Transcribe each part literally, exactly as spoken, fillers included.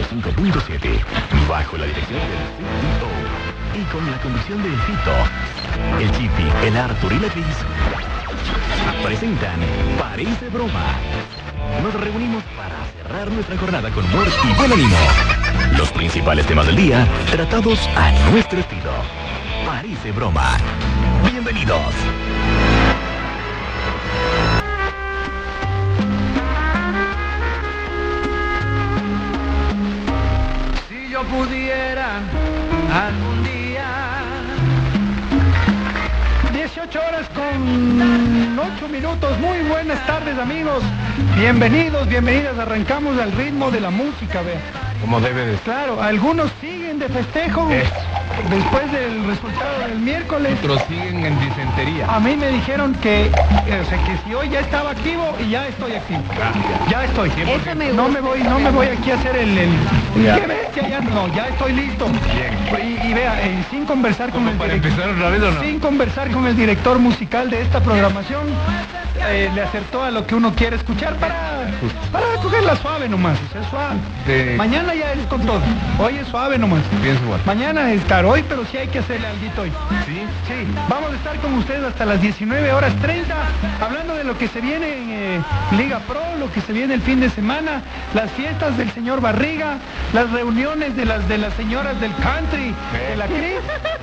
cinco punto siete, bajo la dirección del C E O y con la conducción de Fito, el Chipi, el Arthur y la Cris, presentan Parece Broma. Nos reunimos para cerrar nuestra jornada con humor y buen ánimo. Los principales temas del día tratados a nuestro estilo. Parece Broma. Bienvenidos. Si yo pudiera algún día. dieciocho horas con ocho minutos. Muy buenas tardes, amigos. Bienvenidos, bienvenidas. Arrancamos al ritmo de la música, vea. Como debe de ser. Claro, algunos siguen de festejo Es. después del resultado del miércoles. Otros siguen en disentería. A mí me dijeron que, eh, o sea, que si hoy ya estaba activo y ya estoy activo. Ya, Ya estoy. Eso me No gusta. me voy, no me voy aquí a hacer el, el, el- Ya. ¿qué bestia? Ya no, ya estoy listo. Bien. Y, y vea, eh, sin conversar con ¿Cómo el para director, empezar otra vez o no? sin conversar con el director musical de esta programación, eh, le acertó a lo que uno quiere escuchar para, para cogerla suave nomás, o sea, suave. De- Mañana ya es con todo. Hoy es suave nomás. Pienso igual. Mañana es estar hoy, pero sí hay que hacerle algo hoy. ¿Sí? Sí, vamos a estar con ustedes hasta las diecinueve horas treinta, hablando de lo que se viene en eh, Liga Pro, lo que se viene el fin de semana, las fiestas del señor Barriga, las reuniones de las de las señoras del country, de la Cris,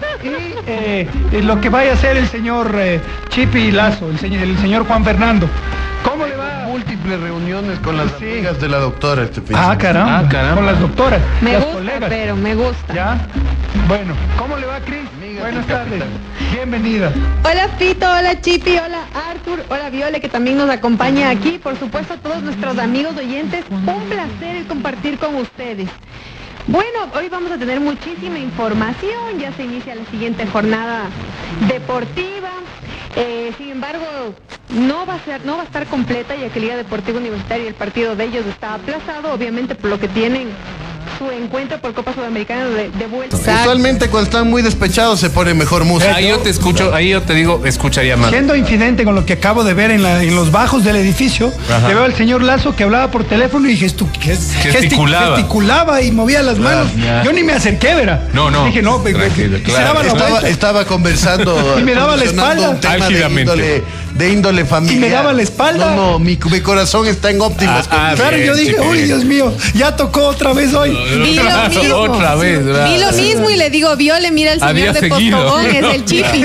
y eh, eh, lo que vaya a hacer el señor eh, Chipi Lazo, el señor, el señor Juan Fernando. ¿Cómo le va? Múltiples reuniones con las Sí. amigas de la doctora este fin de Ah, semana. caramba, Ah, caramba. con las doctoras, Me las gusta, colegas. pero me gusta. ¿Ya? Bueno, ¿cómo le va, Cris? Amiga Buenas del tardes. capitán. Bienvenida. Hola Fito, hola Chipi, hola Arthur, hola Viole que también nos acompaña aquí. Por supuesto a todos nuestros amigos oyentes, un placer el compartir con ustedes. Bueno, hoy vamos a tener muchísima información, ya se inicia la siguiente jornada deportiva. Eh, sin embargo, no va a ser, no va a estar completa ya que Liga Deportiva Universitaria, el partido de ellos está aplazado, obviamente por lo que tienen su encuentro por Copa Sudamericana de, de vuelta. Usualmente cuando están muy despechados se pone mejor música. Ahí yo te escucho, ahí yo te digo, escucharía más. Siendo infidente con lo que acabo de ver en, la- en los bajos del edificio, Ajá. le veo al señor Lazo que hablaba por teléfono y gestu- ges- Gesticulaba. gesti- gesticulaba y movía las manos. ya. Yo ni me acerqué, verá. No, no. Dije, no, Tranquilo, y se claro. daba la Estaba, vuelta. estaba conversando Y me daba la solucionando espalda. un tema de Álgidamente. índole, de índole familiar. Y me daba la espalda. No, no, mi, mi corazón está en óptimas Ah, ah, condiciones. Claro, bien, yo dije, chico, uy, bien. Dios mío, ya tocó otra vez hoy. Vi lo mismo. Otra vez, ¿verdad? Vi lo mismo y le digo, Viole, mira el señor Había de seguido. Postobón, es el Chipi.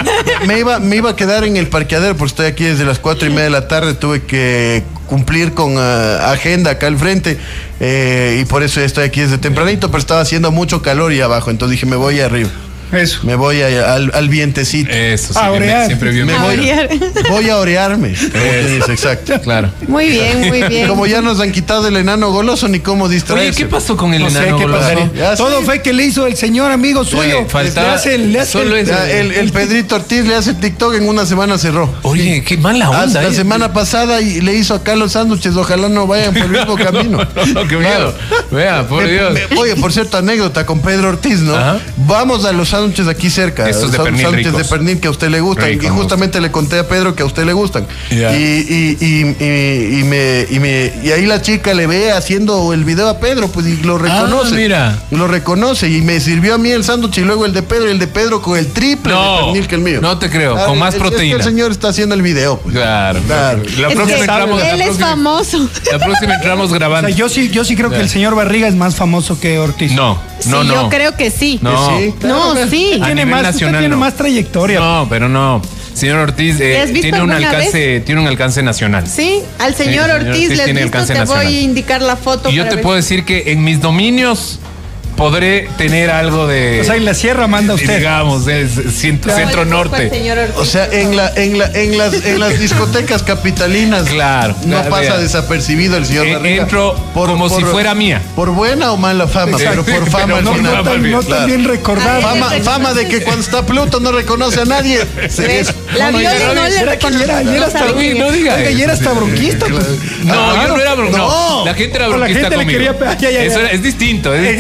me iba, me iba a quedar en el parqueadero porque estoy aquí desde las cuatro y media de la tarde. Tuve que cumplir con ah, agenda acá al frente eh, y por eso estoy aquí desde tempranito, pero estaba haciendo mucho calor y abajo, entonces dije, me voy arriba. Eso. Me voy a- al, al vientecito. Eso, sí, A bien- orear. siempre bien. Me A voy, orear. voy a orearme. como quien dice, exacto. Claro. Muy bien, muy bien. Como ya nos han quitado el enano goloso, ni cómo Oye, distraerse. ¿qué pasó con el No sé enano qué goloso? pasaría. Ya Todo sé. fue que le hizo el señor amigo suyo. faltaba le hace, el- le hace solo el- eso. Ya, el, el Pedrito Ortiz le hace TikTok, en una semana cerró. Oye, qué mala Ah, onda. la ¿eh? semana pasada y le hizo acá los sándwiches, ojalá no vayan por el mismo camino. No, no, qué miedo. Vea, por Me- Dios. me- oye, por cierto, anécdota con Pedro Ortiz, ¿no? Ajá. Vamos a los sándwiches aquí cerca. Estos de Son pernil sándwiches ricos. de pernil que a usted le gustan. Rico, y me justamente le conté a Pedro que a usted le gustan. Ya. Y, y, y, y, y me, y, me, y ahí la chica le ve haciendo el video a Pedro, pues y lo reconoce. Ah, mira. Lo reconoce y me sirvió a mí el sándwich y luego el de Pedro y el de Pedro con el triple de No, pernil que el mío. no te creo, Ah, con más es- es que proteína. el señor está haciendo el video. pues. Claro, Claro. La Es próxima que entramos. la él es próxima- famoso. La próxima entramos O grabando. sea, yo sí, yo sí creo que el señor Barriga es más famoso que Ortiz. No, no, sí, no. yo creo que sí. No. Sí. No, sí. A Tiene nivel más, usted nacional, tiene no. más trayectoria. No, pero no. Señor Ortiz eh, ¿Le has visto tiene un alguna alcance, tiene un alcance nacional. Sí, al señor Sí, señor Ortiz Ortiz le has tiene visto, alcance te nacional. voy a indicar la foto. Y yo para te ver. puedo decir que en mis dominios podré tener algo de, O sea, en la sierra manda usted. digamos, es centro, No, centro el norte. señor Ortiz. O sea, en la, en la, en las, en las discotecas capitalinas Claro, no claro, pasa vea. desapercibido el señor Eh, Barriga. entro como si fuera mía. Por buena o mala fama, Exacto. pero por fama Pero al No, final. no tan, no tan Claro. bien recordado. Ay, Fama, fama de que cuando está Pluto no reconoce a nadie. Se- ¿Ves? es- La no, Viole ya no no le- le Era que reconoce. ya era- ya era No hasta- sabe Uy, quién no es. diga Oiga, eso, y era sí. hasta bronquista. pues. No, Ah, yo no era bronquista. no. La gente era O la bronquista gente le conmigo. quería pe- ya, ya, ya. Eso era- es distinto, es Eh, distinto. ya.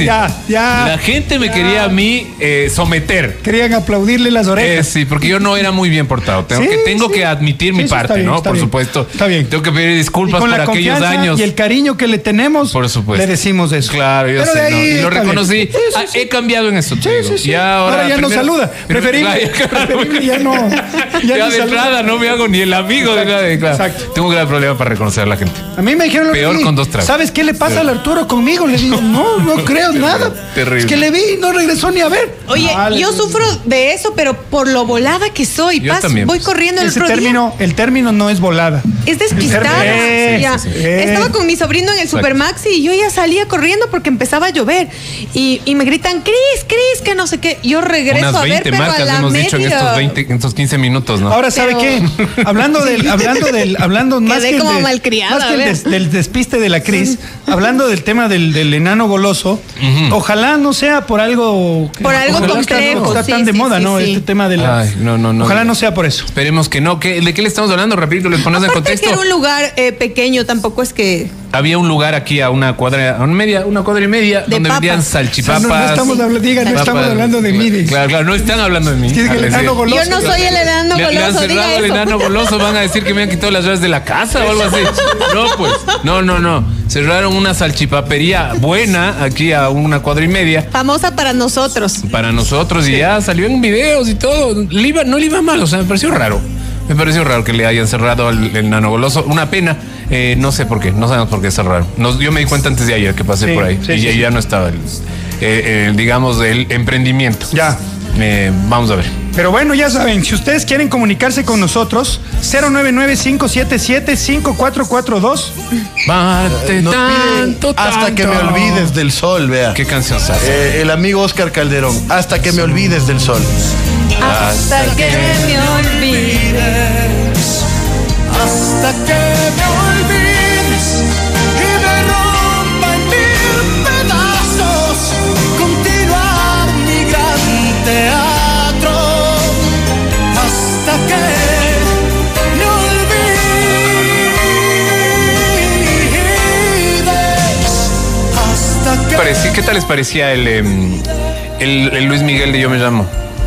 Ya. La gente me Ya. quería a mí eh, someter. Querían aplaudirle las Eh, orejas. sí, porque yo no era muy bien portado. Tengo, Sí, que, tengo sí. que admitir Sí, mi sí, está parte, bien, ¿no? está Por bien. supuesto. Está bien. Tengo que pedir Y disculpas con por la aquellos confianza años. y el cariño que le tenemos, Por supuesto. le decimos eso. Claro, yo Pero sé, de ¿no? ahí Y lo está reconocí. bien. Sí, sí, Ah, sí. he cambiado en eso. te Sí, digo. sí, sí. Ya ahora, Ahora ya no primero- saluda. Preferible, Claro, claro. preferible ya no. Ya, Ya, ni de saluda. entrada no me hago ni el amigo de Exacto, cada. Claro. exacto. Tengo un gran problema para reconocer a la gente. A mí me dijeron lo Peor que con dos tragos. ¿Sabes qué le pasa al Arturo conmigo? Le digo, no, no creo nada. Terrible. Es que le vi y no regresó ni a ver. Oye, Ah, le yo digo. sufro de eso, pero por lo volada que soy. Yo Paso, también, voy pues. corriendo el Ese otro día. término, el término no es volada. Es despistada. Eh, ya. sí, sí, sí. Eh. Estaba con mi sobrino en el Supermaxi y yo ya salía corriendo porque empezaba a llover. Y, y me gritan, Cris, Cris, que no sé qué. Yo regreso Unas a ver, veinte pero a marcas la hemos dicho en media. estos veinte, en estos quince minutos, ¿no? Ahora, ¿sabe Pero- qué? Hablando del, hablando del, hablando más Quedé que, el como de- malcriada, más que el a ver. des- del despiste de la Cris, hablando del tema del, del enano goloso, ojalá no sea por algo Por algo ojalá está- complejo, está sí, tan de sí, moda, sí, ¿no? sí. Este tema de la. Ay, no, no, no. Ojalá no sea por eso. Esperemos que no. ¿Qué- ¿De qué le estamos hablando? Rapidito, les pones en Aparte que contexto. era un lugar eh, pequeño, tampoco es que... Había un lugar aquí a una cuadra, a una media, una cuadra y media, De donde papas. vendían O sea, salchipapas. no, no estamos hablando, diga, no papas. estamos hablando de mí. de- Claro, claro, no están hablando de mí. Dice que el Al enano decir- goloso. Yo no soy el enano Le, le han goloso, cerrado diga el eso. enano goloso, van a decir que me han quitado las llaves de la casa o algo así. No, pues, no, no, no. Cerraron una salchipapería buena aquí a una cuadra y media Famosa para nosotros. para nosotros y ya salió en videos y todo. Le iba- no le iba mal, o sea, me pareció raro. Me pareció raro que le hayan cerrado al el nano goloso. Una pena. Eh, no sé por qué, no sabemos por qué cerraron. Nos, yo me di cuenta antes de ayer que pasé Sí, por ahí sí, y sí, ya, sí. ya no estaba el, eh, el, digamos, el emprendimiento. Ya. Eh, vamos a ver. Pero bueno, ya saben, si ustedes quieren comunicarse con nosotros, cero nueve nueve cinco siete siete cinco cuatro cuatro dos. Bate Nos pide tanto, hasta que me tanto. olvides del sol, vea. ¿Qué canción se hace? Eh, el amigo Oscar Calderón, hasta que me olvides del sol. Hasta que me olvide. Hasta que me olvides y me rompa en mil pedazos, continuar mi gran teatro. Hasta que me olvides. Hasta que Parecía- ¿Qué tal les parecía el, em, el, el Luis Miguel de Yo Me Llamo?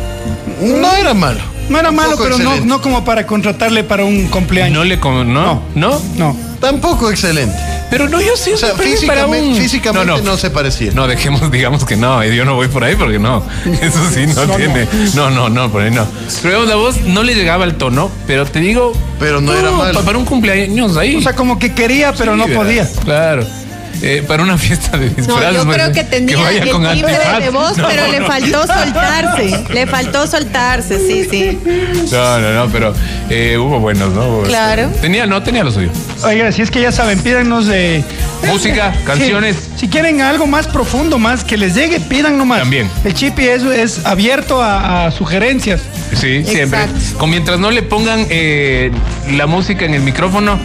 No era malo. No era malo, poco pero no, excelente. no como para contratarle para un cumpleaños. No le com- no, no, No. Tampoco excelente. Pero no, yo sí. O sea, para físicamente, un- físicamente no, se parecía. No, dejemos, digamos que no, eh, yo no voy por ahí porque no. Eso sí, no, No, tiene. No, no, no, por ahí no. Pero digamos, la voz no le llegaba al tono, pero te digo. Pero no era malo. pa- Para un cumpleaños ahí. O sea, como que quería, pero Sí, no ¿verdad? podía. Claro. Eh, para una fiesta de No, disfraces. yo pues, creo que tenía vaya el con timbre antifaz. de voz, No, pero le no. faltó soltarse. Le faltó soltarse, sí, sí. No, no, no, pero eh, hubo buenos, ¿no? Hubo- Claro. Tenía, no, tenía lo suyo. Oiga, si es que ya saben, pídanos de... Música, canciones. Sí, si quieren algo más profundo, más que les llegue, pidan nomás. También. El Chipi es, es abierto a, a sugerencias. Sí, siempre. Exacto. Con mientras no le pongan eh, la música en el micrófono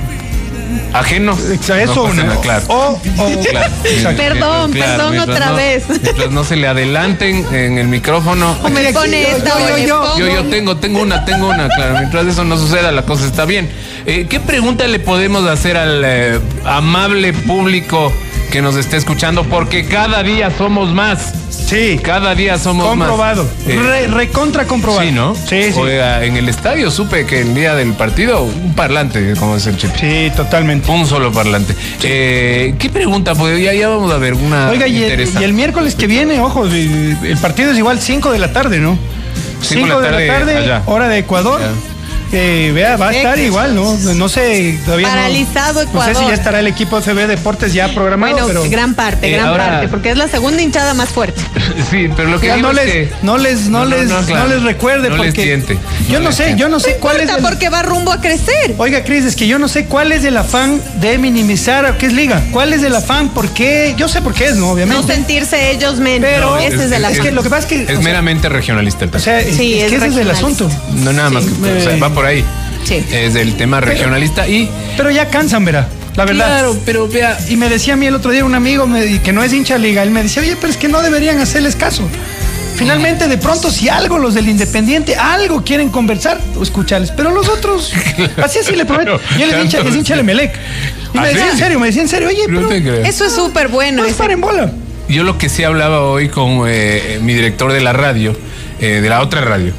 ajeno. Exa- Eso, no pasa ¿no? nada, claro. O, o- Claro. Exacto. Perdón, perdón mientras otra no- vez. Mientras no se le adelanten en el micrófono. O me Aquí, pone yo, esta yo, o yo, le yo. pongo. Yo, yo tengo, tengo una, tengo una, claro. Mientras eso no suceda, la cosa está bien. Eh, ¿Qué pregunta le podemos hacer al eh, amable público que nos está escuchando? Porque cada día somos más. Sí, Cada día somos comprobado. más. Eh, Re- recontra comprobado. Sí, ¿no? Sí, sí. Oiga, en el estadio supe que el día del partido, un parlante, como es el chip. Sí, totalmente. Un solo parlante. Eh, ¿Qué pregunta? Pues ya, ya vamos a ver una Oiga, y el, interesante. y el miércoles que viene, ojo, el, el partido es igual cinco de la tarde, ¿no? Cinco de la tarde allá. hora de Ecuador. Ya. Eh, vea, va a estar Ex- igual, ¿no? No sé, todavía no- Paralizado No sé Ecuador. si ya estará el equipo de F B Deportes ya programado, Bueno, pero gran parte, Eh, gran ahora- parte, porque es la segunda hinchada más fuerte. Sí, pero lo que ya digo no es les, que no les, no, No, no, les, no, claro. no les recuerde No les porque tiente. yo No no les sé, tiente. yo no sé cuál es Importa el, porque va rumbo a crecer. Oiga, Cris, es que yo no sé cuál es el afán de minimizar a qué es liga. ¿Cuál es el afán? ¿Por qué? Yo sé por qué es, ¿no? No Obviamente. sentirse ellos menos. Pero ese es, es- el es afán. que lo que pasa es que es o sea, meramente regionalista el o tema. sea, es, Sí, es es que ese es el regionalista. asunto. No nada más que o sea, Eh, va por ahí. Sí. Es el tema regionalista y Pero ya cansan, verá, la verdad. claro, pero vea, Y me decía a mí el otro día un amigo me- que no es hincha de liga, él me decía, oye, pero es que no deberían hacerles caso. Finalmente, de pronto, si algo los del Independiente, algo quieren conversar, escucharles. Pero los otros, así así le prometo. Y él es hincha, es hincha de Melec. Y ¿Ah, me decía sí? en serio, me decía en serio, oye, no pero te creo. Eso es súper bueno. no es ese- para en bola. yo lo que sí hablaba hoy con eh, mi director de la radio, eh, de la otra radio,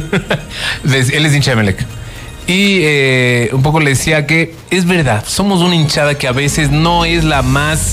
él es hincha de Emelec. Y eh, un poco le decía que es verdad, somos una hinchada que a veces no es la más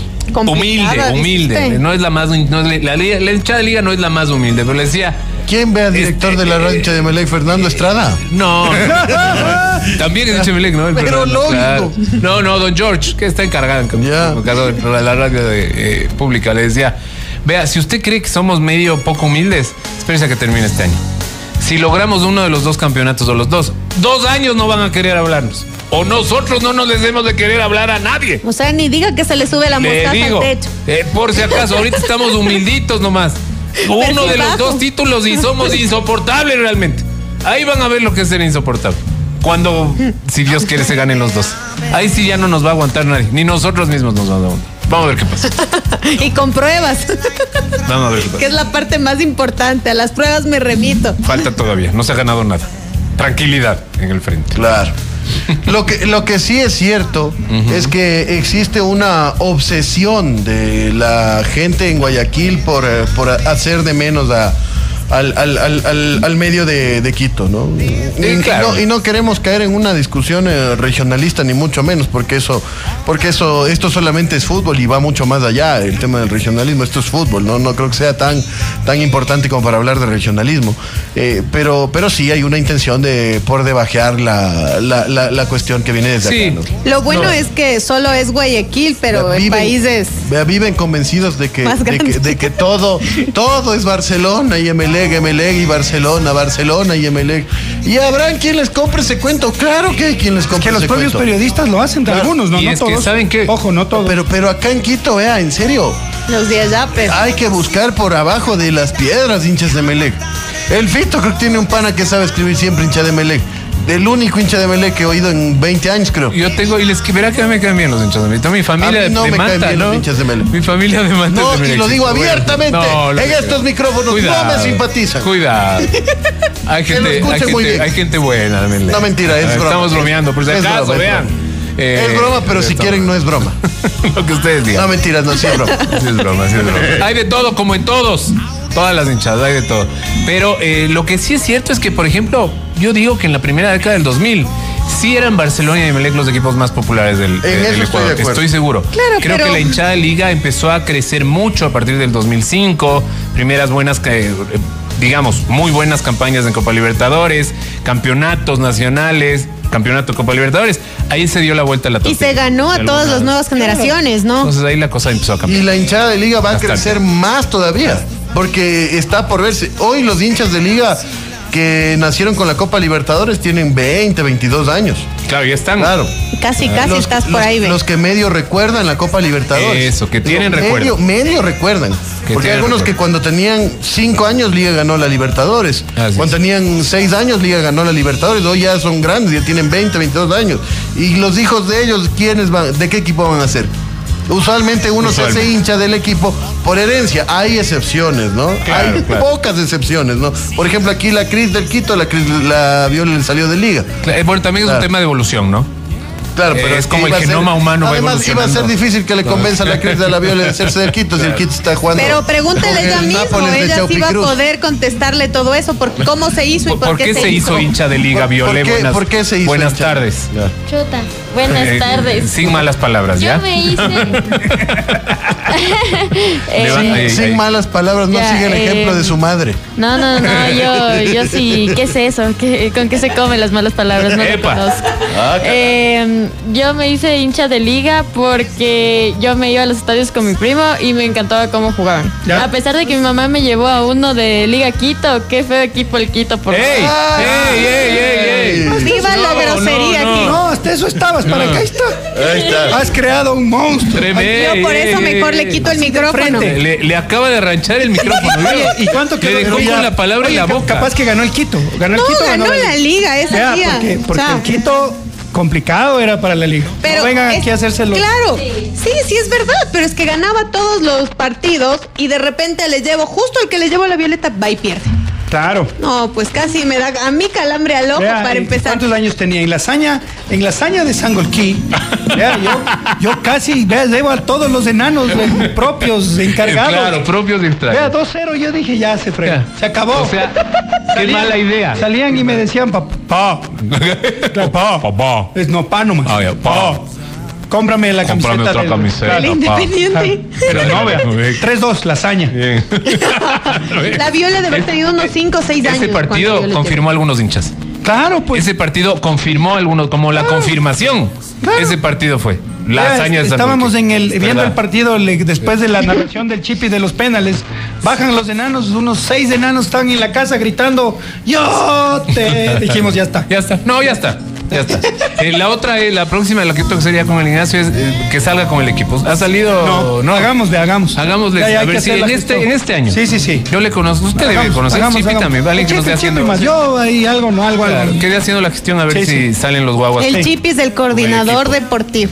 humilde, humilde. ¿Viste? No es la más, no es la, la, la hinchada de Liga no es la más humilde, pero le decía... ¿Quién ve al director este, de la rancha de Emelec, Fernando Estrada? No, también es hincha de Emelec, ¿no? El pero Fernando, lógico. Claro. No, no, don George, que está encargado, yeah. encargado de la radio de, eh, pública, le decía, vea, si usted cree que somos medio poco humildes, espérese a que termine este año. Si logramos uno de los dos campeonatos o los dos, dos años no van a querer hablarnos. O nosotros no nos debemos de querer hablar a nadie. O sea, ni diga que se le sube la mostaza al techo. Eh, por si acaso, ahorita estamos humilditos nomás. Uno de los dos títulos y somos insoportables realmente. Ahí van a ver lo que es ser insoportable. Cuando, si Dios quiere, se ganen los dos. Ahí sí ya no nos va a aguantar nadie. Ni nosotros mismos nos vamos a aguantar. Vamos a ver qué pasa. Y con pruebas. Vamos a ver qué pasa. Que es la parte más importante. A las pruebas me remito. Falta todavía. No se ha ganado nada. Tranquilidad en el frente. Claro. Lo que, lo que sí es cierto uh-huh. es que existe una obsesión de la gente en Guayaquil por, por hacer de menos a, al, al, al, al, al medio de, de Quito, ¿no? Sí, y, claro. y no? Y no queremos caer en una discusión eh, regionalista, ni mucho menos, porque eso, porque eso, esto solamente es fútbol y va mucho más allá, el tema del regionalismo, esto es fútbol, ¿no? No creo que sea tan, tan importante como para hablar de regionalismo. Eh, pero, pero sí hay una intención de por debajear la, la, la, la cuestión que viene desde sí. acá, ¿no? Lo bueno no. es que solo es Guayaquil, pero en países viven convencidos de que, de que, de que todo, todo es Barcelona y Emelec, Emelec y Barcelona, Barcelona y Emelec. Y habrán quien les compre ese cuento. Claro que hay quien les compre que ese los propios cuento. periodistas lo hacen, de claro. algunos, no, y no es todos. Que, ¿saben qué? Ojo, no todos. Pero, pero acá en Quito, vea, en serio. Los de allá, pero hay que buscar por abajo de las piedras, hinchas de Emelec. El Fito creo que tiene un pana que sabe escribir siempre hincha de Emelec. El único hincha de Emelec que he oído en veinte años, creo. Yo tengo, y les verá que me caen bien los hinchas de Emelec. Mi familia a mí no de me Manta, caen bien ¿no? los hinchas de Emelec. Mi familia de Manta. No, de Emelec, y lo digo bueno. abiertamente. No, en estos micrófonos cuidado, no me simpatizan. Cuidado. Hay gente, hay gente, hay gente buena de Emelec. No, mentira, es broma. Estamos bromeando, por si acaso, broma, vean. Eh, es broma, pero si quieren no es broma. Lo que ustedes digan. No, mentiras, no, sí es broma. Sí es broma, sí es broma. Hay de todo, como en todos. Todas las hinchadas, hay de todo. Pero eh, lo que sí es cierto es que, por ejemplo, yo digo que en la primera década del dos mil sí eran Barcelona y Emelec los equipos más populares del, en del Ecuador. Estoy, estoy seguro. Claro, Creo pero... que la hinchada de Liga empezó a crecer mucho a partir del dos mil cinco. Primeras buenas, eh, digamos, muy buenas campañas en Copa Libertadores, campeonatos nacionales, campeonato de Copa Libertadores. Ahí se dio la vuelta a la tortilla. Y se ganó a todas las nuevas generaciones, ¿no? Entonces ahí la cosa empezó a cambiar. Y la hinchada de Liga va Bastante. a crecer más todavía. Porque está por verse. Hoy los hinchas de Liga que nacieron con la Copa Libertadores tienen veinte, veintidós años. Claro, ya están. Claro. Casi, casi los, estás por los, ahí, ¿ve? Los que medio recuerdan la Copa Libertadores. Eso, que tienen medio, recuerdo. Medio recuerdan. Que porque hay algunos recuerdo. que cuando tenían cinco años Liga ganó la Libertadores. Así cuando es. tenían seis años Liga ganó la Libertadores. Hoy ya son grandes, ya tienen veinte, veintidós años. Y los hijos de ellos, ¿quiénes van? ¿De qué equipo van a ser? Usualmente uno Usualmente. se hace hincha del equipo por herencia. Hay excepciones, ¿no? Claro, Hay claro. pocas excepciones, ¿no? Por ejemplo, aquí la Cris del Quito, la Cris, la Viola le salió de Liga. Claro, bueno, también es Claro. un tema de evolución, ¿no? Claro, pero Es que como el iba a ser- genoma humano va Además, iba a ser evolucionando. difícil que le convenza a la Cris de la Viola de hacerse del Quito si el Quito está jugando. Pero pregúntele con ella el mismo, Nápoles de ella sí va a Chaupicruz. poder contestarle todo eso, por cómo se hizo y ¿Por, por, qué se hizo hincha de Liga, ¿Por- Violé? por qué- Buenas, por qué se hizo buenas hincha? tardes. Chuta, buenas Eh, tardes. Sin malas palabras, Yo ¿ya? me hice. Eh, Levanta ahí. Sin malas palabras, no Ya, sigue el eh, ejemplo de su madre. No, no, no, yo, yo sí, ¿qué es eso? ¿Qué, ¿Con qué se comen las malas palabras? No lo Epa. conozco. Eh, yo me hice hincha de Liga porque yo me iba a los estadios con mi primo y me encantaba cómo jugaban. Ya. A pesar de que mi mamá me llevó a uno de Liga Quito, qué feo equipo el Quito, por ¡Ey! Ah. ¡Ey, ey, ey, ey! Viva la No, grosería no, aquí. No, hasta eso estabas, para No. acá está. Ahí está. Has creado un monstruo. Tremendo. Yo por eso mejor le quito el micrófono. frente. Le, le acaba de arranchar el micrófono. Oye, ¿y cuánto Le quedó? dejó Pero con ya- la palabra Oye, en la ca- boca. Capaz que ganó el Quito. Ganó el No, Quito. ganó la Liga esa Ya, día. porque, porque O sea, el Quito complicado era para la Liga. Pero no vengan es- aquí a hacérselo. Claro, sí, sí es verdad, pero es que ganaba todos los partidos y de repente le llevo, justo el que le llevo a la Violeta, va y pierde. Claro. No, pues casi me da a mí calambre al ojo Vea, para ¿y empezar. ¿Cuántos años tenía? En la hazaña, en la hazaña de Sangolquí. Vea, yo, yo casi, vea, llevo a todos los enanos eh, propios, encargados. Claro, propios de extraño. Vea, dos cero, yo dije, ya se fregó. Se acabó. O sea, qué mala idea. Salían y me decían, papá, pa, claro, pa, Papá. es no, pa nomás. Ah, ya, pa. Cómprame la Cómprame camiseta. otra del- camiseta. El papá. Independiente. Pero no, vea. tres dos, la hazaña. Bien. La Viola debe haber tenido unos cinco o seis años. Ese cuando partido yo le confirmó a algunos hinchas. Claro, pues. Ese partido confirmó a algunos, como la confirmación. Ese partido fue. La Vea, hazaña de estábamos en el viendo ¿verdad? el partido le- después de la narración del Chipi de los penales. Bajan los enanos, unos seis enanos están en la casa gritando, yo te... Dijimos, ya está. Ya está. No, ya está. Ya está. Eh, la otra, eh, la próxima, la que toca sería con el Ignacio, es eh, que salga con el equipo. ¿Ha salido? No, no, hagamos, ve, hagamos. Hagámosle, Ya, ya, a hay ver que si hacer en la este, gestión. en este año. Sí, sí, sí. Yo le conozco. Usted debe Hagamos, conocer. hagamos, Chipi hagamos. también, vale, que Chipi, nos dé Chipi haciendo. más yo ahí algo, no, algo, Claro, algo. quede haciendo la gestión a ver Sí, si sí. salen los guaguas El Sí. Chipi es el coordinador equipo. deportivo.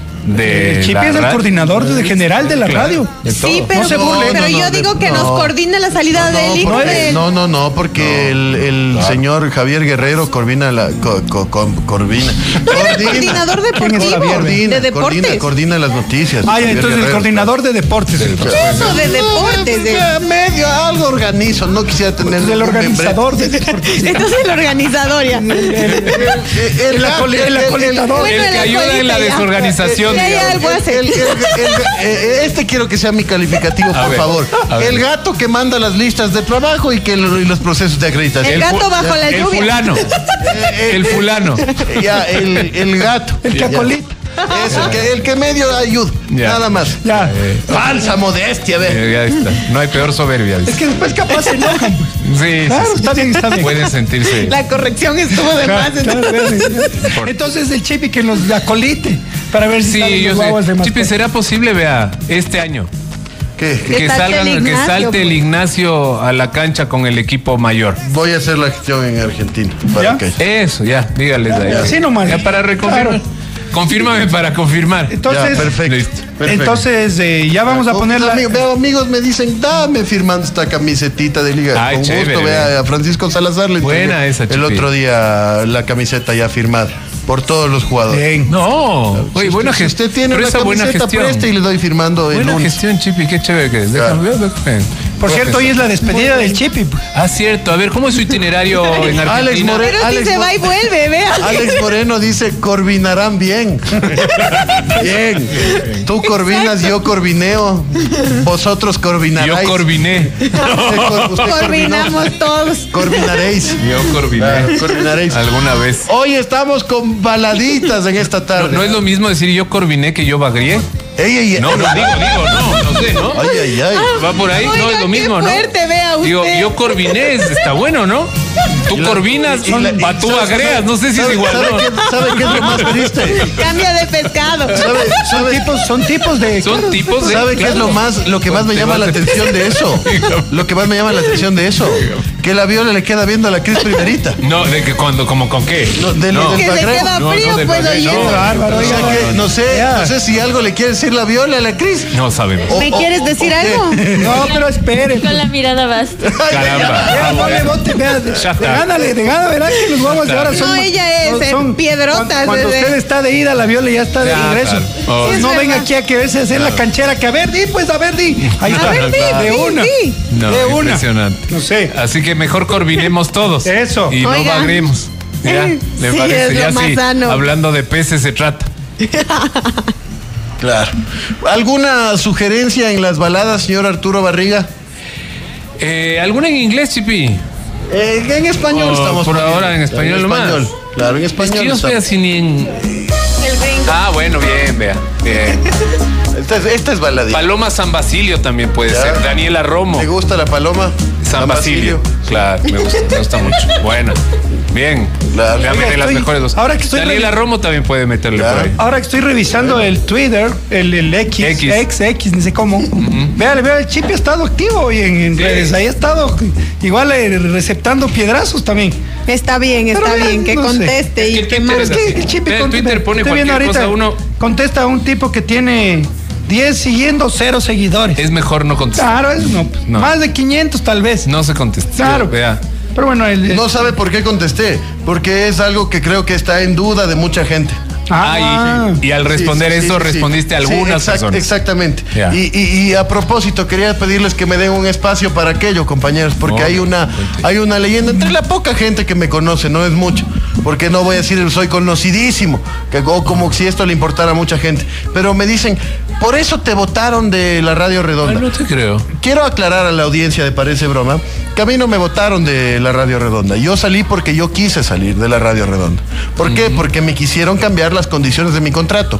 de El Chipi la es el radio. coordinador de general de la Claro, radio. de todo. Sí, pero, No se burle. pero No, no, yo de- digo que no. nos coordina la salida No, del hijo porque- del... no, no, no, porque el, el señor Javier Guerrero coordina la co, co- co- coordina. Coordina. Coordinador ¿Quién es deportivo. Javier? Coordina, de deportes. coordina, coordina las noticias. Ah, ya, Javier entonces el Guerrero, coordinador de deportes. Eso de deportes. de- Eh, medio algo organizo, no quisiera tener El un organizador de deportes. Entonces el organizador ya. membrete. El, El acoli- el acolitador. Bueno, El que la ayuda en la colita ya. desorganización. Ya, ya, digamos. algo hace. El- el- el- eh, este quiero que sea mi calificativo, A por ver, favor. a ver. El gato que manda las listas de trabajo y que lo- y los procesos de acreditación. El fu- gato bajo la El lluvia. fulano. Eh, El fulano. eh, Ya, el, el gato. El que Ya. acolita. Eso, el que, el que medio ayuda. Ya. Nada más. Ya. Falsa modestia, ve. Eh, ya está. No hay peor soberbia. Es dice. que después capaz se enojan. Pues. Sí, Claro, sí, sí. está bien, está bien. Pueden sentirse. La corrección estuvo de más. Claro, claro. Entonces el Chipi que nos acolite para ver si Sí, salen yo los guaguas de sé. más. Chipi, ¿será posible, vea, este año? ¿Qué? Que Que, salte salgan, el que Ignacio, salte el pues. Ignacio a la cancha con el equipo mayor. Voy a hacer la gestión en Argentina. Para ¿Ya? que- Eso, ya, dígales ahí. Así nomás. Ya para reconfirmar. Claro. Confírmame para confirmar. Entonces, Ya, perfecto. Listo. perfecto. entonces eh, ya vamos a Oh, poner la... amigos, veo amigos me dicen, dame firmando esta camisetita de liga. Ay, Con chévere, gusto, vea a Francisco Salazar le entregué Buena esa, el Chipi. otro día la camiseta ya firmada por todos los jugadores. Bien. No, oye, Si buena usted- si gestión. usted tiene Pero una esa buena camiseta gestión. presta y le doy firmando el Buena lunes. gestión, Chipi, qué chévere que es. Claro. Déjame- déjame- Por voy a cierto, hoy es pensar. la despedida del Chipi. Ah, cierto. A ver, ¿cómo es su itinerario en Argentina? Alex More- Pero si Alex se Mo- va y vuelve, vea. Alex Moreno dice, corbinarán bien. Bien. Tú corbinas, yo corbineo. Vosotros corbinaréis. Yo corbiné. Usted cor- usted corbinó. Coordinamos todos. Corbinaréis. Yo corbiné. Claro, corbinaréis. Alguna vez. Hoy estamos con baladitas en esta No, tarde. no es lo mismo decir yo corbiné que yo bagrié. Ey, ey, ey. No, no, digo, digo, no, no sé, ¿no? Ay, ay, ay. Va por ahí, no Oiga, es lo qué mismo, ¿no? fuerte, vea usted. Digo, yo corbiné, es- está bueno, ¿no? Tú corbinas, y la- y pa' tú ¿sabe- agregas, no sé si es ¿sabe- igual, ¿sabe ¿no? qué, ¿Sabe qué es lo más triste? Cambia de pescado. ¿Sabe, Son sabe- tipos, son tipos de... Son claro. tipos de... ¿Sabe qué es lo más, lo que más me llama la atención de eso? Lo que más me llama la atención de eso. Que la Viola le queda viendo a la Cris primerita. No, de que cuando, como con qué. No, de lo del Que se Bagreo. queda No, no, frío, del pues Bagreo, oyendo. no. Bárbaro, O sea oiga. que no sé, Ya. no sé si algo le quiere decir la Viola a la Cris. No sabemos. O- ¿Me o- quieres o- decir o qué. algo? No, pero espere. Con la mirada basta. Caramba. Vea, no le bote, vea, de, Ya está. de gánale, de gana, verá que los guaguas de ahora son... No, ella es, son- eh, son- piedrotas, Cuando, cuando bebé. usted está de ida, la Viola ya está de Ya, regreso. claro. Oh. Pues Sí, no es venga verdad. aquí a quererse hacer la canchera, que a ver, di, pues a ver, di. Ahí está. ver, di, de di, una. di. No, de una. impresionante. No sé. Así que mejor corbinemos todos. Eso. Y no Oiga. bagremos. Ya, Sí, ¿le es parece? lo Ya más sí, sano. hablando de peces se trata. Claro. ¿Alguna sugerencia en las baladas, señor Arturo Barriga? Eh, ¿Alguna en inglés, Chipi? Eh, en español Oh, estamos. por poniendo. ahora en español en nomás. español. Claro, en Es español. que yo soy estamos. así ni en... El gringo. Ah, bueno, bien, vea. Bien. Esta es, esta es baladita. Paloma San Basilio también puede Ya. ser. Daniela Romo. ¿Me gusta la paloma? San Basilio. Claro, me gusta, me gusta mucho. Buena. Bien. Claro. Ya Oiga, metí las estoy- mejores dos. ahora que estoy Daniela revi- Romo también puede meterle Claro. por ahí. Ahora que estoy revisando el Twitter, el, el X, X. X, X, no sé cómo. Vea, vea, el Chipi ha estado activo hoy en, en Sí. redes. Ahí ha estado igual eh, receptando piedrazos también. Está bien, está Pero, bien, que no sé. conteste Es que y el que Twitter más. es Es que así. el Chipi Vea, el conte- Twitter pone estoy viendo cualquier cosa, ahorita, uno- contesta a un tipo que tiene diez siguiendo, cero seguidores. Es mejor no contestar. Claro, es, no, No. más de quinientos tal vez. No se contesta. Claro. Vea. Pero bueno, el, No sabe por qué contesté, porque es algo que creo que está en duda de mucha gente. Ah, y, y al responder Sí, sí, eso sí, respondiste a sí, algunas exact- personas. Exactamente. Ya. Y, y- y a propósito, quería pedirles que me den un espacio para aquello, compañeros, porque Oh, hay una cuente. hay una leyenda entre la poca gente que me conoce, no es mucho, porque no voy a decir soy conocidísimo, que, o como si esto le importara a mucha gente, pero me dicen, por eso te votaron de la Radio Ay, Redonda. no te creo. Quiero aclarar a la audiencia de Parece Broma que a mí no me votaron de la Radio Redonda. Yo salí porque yo quise salir de la Radio Redonda. ¿Por qué? Porque me quisieron cambiar las condiciones de mi contrato.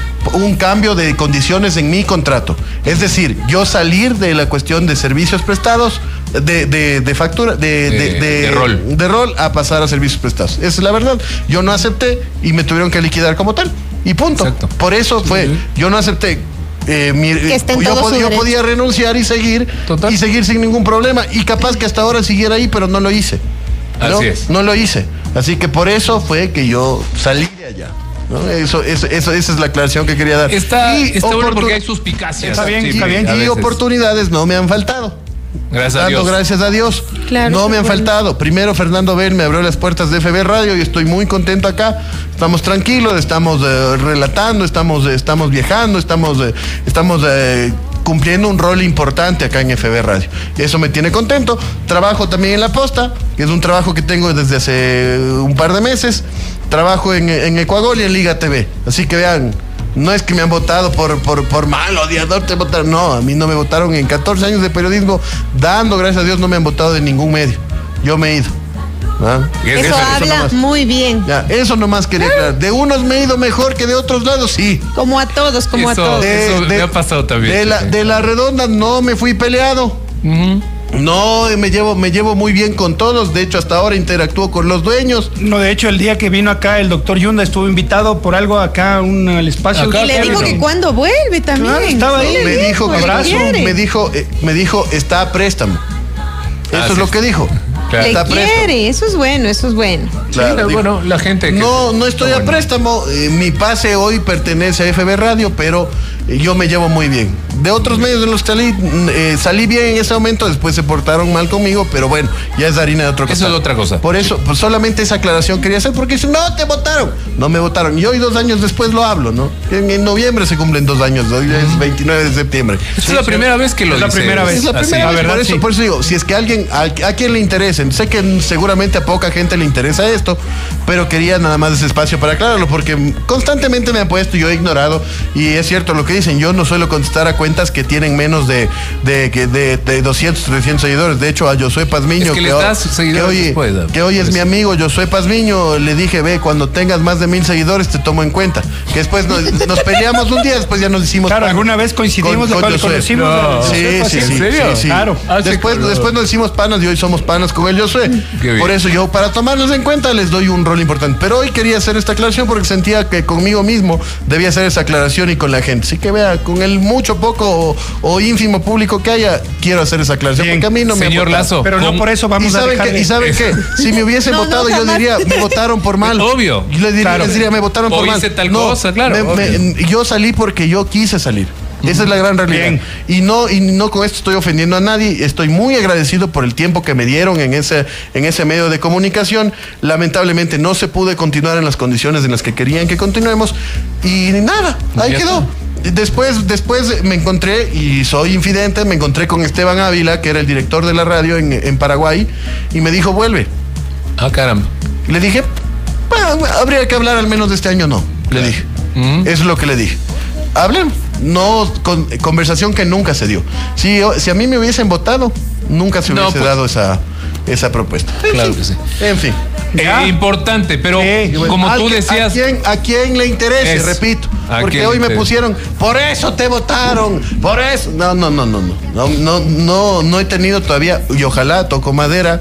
Un cambio de condiciones en mi contrato. Es decir, yo salir de la cuestión de servicios prestados, de, de, de factura, de, de, De- de- de rol. de rol a pasar a servicios prestados. Esa es la verdad. Yo no acepté y me tuvieron que liquidar como tal. Y punto. Exacto. Por eso fue, yo no acepté. Eh, mi- está en yo, todo pod- su yo derecho. podía renunciar y seguir Total. y seguir sin ningún problema y capaz que hasta ahora siguiera ahí, pero no lo hice. ¿no? Así es. No lo hice. Así que por eso fue que yo salí de allá. ¿no? Eso, eso, eso- esa es la aclaración que quería dar. Está, Y está bueno oportun- porque hay suspicacias. Está bien, Sí, está bien. a Y veces. oportunidades no me han faltado. Gracias a Tanto Dios. gracias a Dios. Claro, no me han bueno. faltado. Primero, Fernando Bell me abrió las puertas de F B Radio y estoy muy contento acá. Estamos tranquilos, estamos eh, relatando, estamos, eh, estamos viajando, estamos, eh, estamos eh, cumpliendo un rol importante acá en F B Radio. Y eso me tiene contento. Trabajo también en La Posta, que es un trabajo que tengo desde hace un par de meses. Trabajo en, en Ecuagol y en Liga T V. Así que vean, no es que me han votado por, por, por mal, odiador, te votaron. No, a mí no me votaron en catorce años de periodismo. Dando, gracias a Dios, no me han votado de ningún medio. Yo me he ido. ¿Ah? Y es- Eso eso- habla nomás. muy bien. Ya, eso nomás quería aclarar. De unos me he ido mejor que de otros lados, sí. Como a todos, como Eso- a todos. de- Eso me ha pasado también, De la, sí. de la redonda no me fui peleado. Ujú. No, me llevo, me llevo muy bien con todos. De hecho, hasta ahora interactúo con los dueños. No, de hecho, el día que vino acá el doctor Yunda estuvo invitado por algo acá un, al espacio. Acá, Y le claro, dijo no. que cuando vuelve también. Claro, estaba ahí. Sí, le Me dijo, que- abrazo, quiere. me dijo, eh, me dijo, está a préstamo. Eso Ah, es sí. lo que dijo. Claro. Le Está a préstamo. quiere, eso es bueno, eso es bueno. Claro, Sí, dijo. bueno, la gente. que- No, no estoy Está a bueno. préstamo. eh, mi pase hoy pertenece a F B Radio, pero eh, yo me llevo muy bien. De otros medios de los que salí, mm, eh, salí bien en ese momento, después se portaron mal conmigo, pero bueno, ya es harina de otro Eso costal. es otra cosa. Por eso, pues solamente esa aclaración quería hacer, porque dicen, no, te votaron. No me votaron. Y hoy, dos años después, lo hablo, ¿no? En, en noviembre se cumplen dos años, hoy es veintinueve de septiembre. Esta es la primera vez que lo Es la dices. primera vez. Es la Así. primera la vez, verdad, por eso, sí. por eso digo, si es que alguien, a, a quien le interese, sé que seguramente a poca gente le interesa esto, pero quería nada más ese espacio para aclararlo, porque constantemente me han puesto, yo he ignorado, y es cierto lo que dicen, yo no suelo contestar a cuentas que tienen menos de, de, que- de, de doscientos, trescientos seguidores. De hecho, a Josué Pazmiño, Es que les hoy- das seguidores que hoy, después, ¿no? que hoy es mi amigo Josué Pazmiño, le dije, ve, cuando tengas más de mil seguidores te tomo en cuenta. Que después nos, nos peleamos un día, después ya nos hicimos Claro, panas. alguna vez coincidimos Con- con cuando Josué. conocimos No. a- Sí, Josué sí, Pazmiño. sí, ¿En serio? sí, sí. Claro. Ah, sí, Después, claro. después nos hicimos panas y hoy somos panas con el Josué. Qué bien. Por eso yo, para tomarlos en cuenta, les doy un rol importante. Pero hoy quería hacer esta aclaración porque sentía que conmigo mismo debía hacer esa aclaración y con la gente. Así que vea, con el mucho, poco o, o ínfimo público que haya, quiero hacer esa aclaración. Bien. Porque a mí no me han Señor votado. Lazo. Pero no ¿cómo? por eso ¿Y vamos a saben, dejar qué? de- ¿Y saben qué? Si me hubiesen No, no, votado, yo jamás. diría, me votaron por mal. Obvio. Yo les diría, Claro. les diría, me votaron O por mal. hice tal cosa, claro, me- me- yo salí porque yo quise salir. Esa es la gran realidad. Bien. Y no, y no con esto estoy ofendiendo a nadie. Estoy muy agradecido por el tiempo que me dieron en ese, en ese medio de comunicación. Lamentablemente no se pude continuar en las condiciones en las que querían que continuemos. Y nada, ahí Ya quedó. Después, después me encontré, y soy infidente, me encontré con Esteban Ávila, que era el director de la radio en, en Paraguay, y me dijo, vuelve. Ah, caramba. Y le dije, "Bueno, habría que hablar al menos de este año, no. Le dije. Mm. Eso es lo que le dije. Hablen. No, con, conversación que nunca se dio. Si, yo- si a mí me hubiesen votado, nunca se No, hubiese pues- dado esa, esa propuesta. En Claro fin. que sí. En fin. Ya. Eh, importante, pero Sí, como Al tú que- decías. ¿A quién, a quién le interese? Eso. Repito. ¿A Porque quién hoy le me interesa? pusieron, por eso te votaron, por eso. No, no, no, no, no. No, no, no, no he tenido todavía, y ojalá toco madera.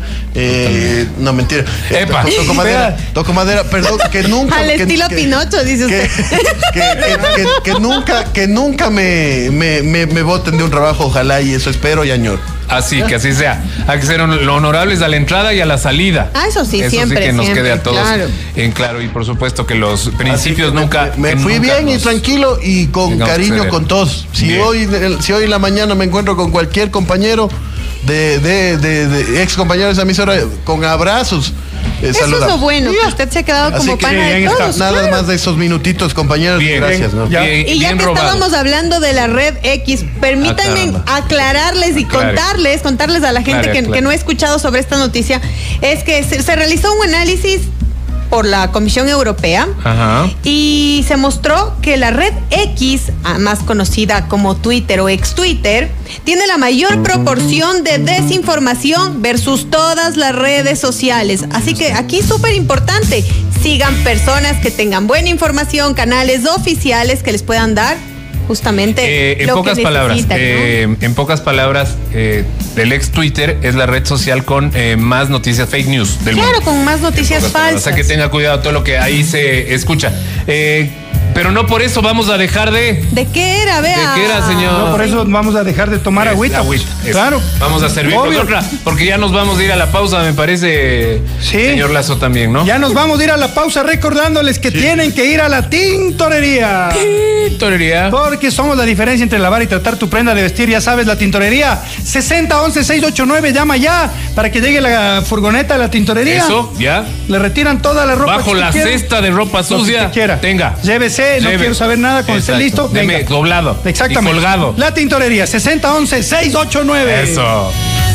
Eh, no, mentira. Eh, Epa. Toco, toco madera, toco madera, perdón, que nunca. Al que- estilo que- Pinocho, dice que, usted. que, que- que- que nunca, que nunca me, me, me, me voten de un trabajo, ojalá, y eso espero y añoro. Así, que así sea. Hay que ser hon- lo honorable. controles a la entrada y a la salida. Ah, eso sí, eso siempre, sí que nos siempre, quede a todos claro. en claro. Y por supuesto que los principios Así que nunca... Me, me que fui nunca bien y nos tranquilo y con tengamos que cariño ceder. con todos. Si Bien. hoy, si hoy en la mañana me encuentro con cualquier compañero de, de, de, de ex compañero de esa emisora, con abrazos. Eh, Eso saludamos. es lo bueno, que usted se ha quedado Así como que pana de bien está. todos. Nada claro. más de esos minutitos, compañeros. Bien, gracias, ¿no? Ya. bien, Y ya bien que robado. estábamos hablando de la red X, permítanme Ah, caramba. aclararles y Aclare. contarles, contarles a la gente Aclare, que, aclare. que no ha escuchado sobre esta noticia, es que se, se realizó un análisis por la Comisión Europea Ajá. y se mostró que la red X, ah, más conocida como Twitter o ex Twitter, tiene la mayor proporción de desinformación versus todas las redes sociales. Así que aquí súper importante, sigan personas que tengan buena información, canales oficiales que les puedan dar justamente Eh, en lo pocas que palabras, necesitan, ¿no? eh, en pocas palabras, eh, el ex Twitter es la red social con eh, más noticias fake news del Claro, mundo. con más noticias Pocas palabras. falsas. O sea que tenga cuidado todo lo que ahí se escucha. Eh, pero no por eso vamos a dejar de... ¿De qué era? Vea. ¿De qué era, señor? No, por eso vamos a dejar de tomar Es agüita. la agüita, pues. eso. Claro. Vamos a servirnos Obvio. otra, porque ya nos vamos a ir a la pausa, me parece, Sí. señor Lazo también, ¿no? Ya nos vamos a ir a la pausa recordándoles que tienen que ir a la tintorería. Torería. Porque somos la diferencia entre lavar y tratar tu prenda de vestir. Ya sabes, la tintorería. sesenta once seiscientos ochenta y nueve. Llama ya para que llegue la furgoneta a la tintorería. Eso, ya. Le retiran toda la ropa. Bajo que la usted quiera. cesta de ropa Lo que sucia. usted quiera. Tenga. Llévese, no Lleve. quiero saber nada. Cuando esté Exacto. listo, Deme venga. doblado. Exactamente. Y colgado. La tintorería. sesenta once seiscientos ochenta y nueve. Eso.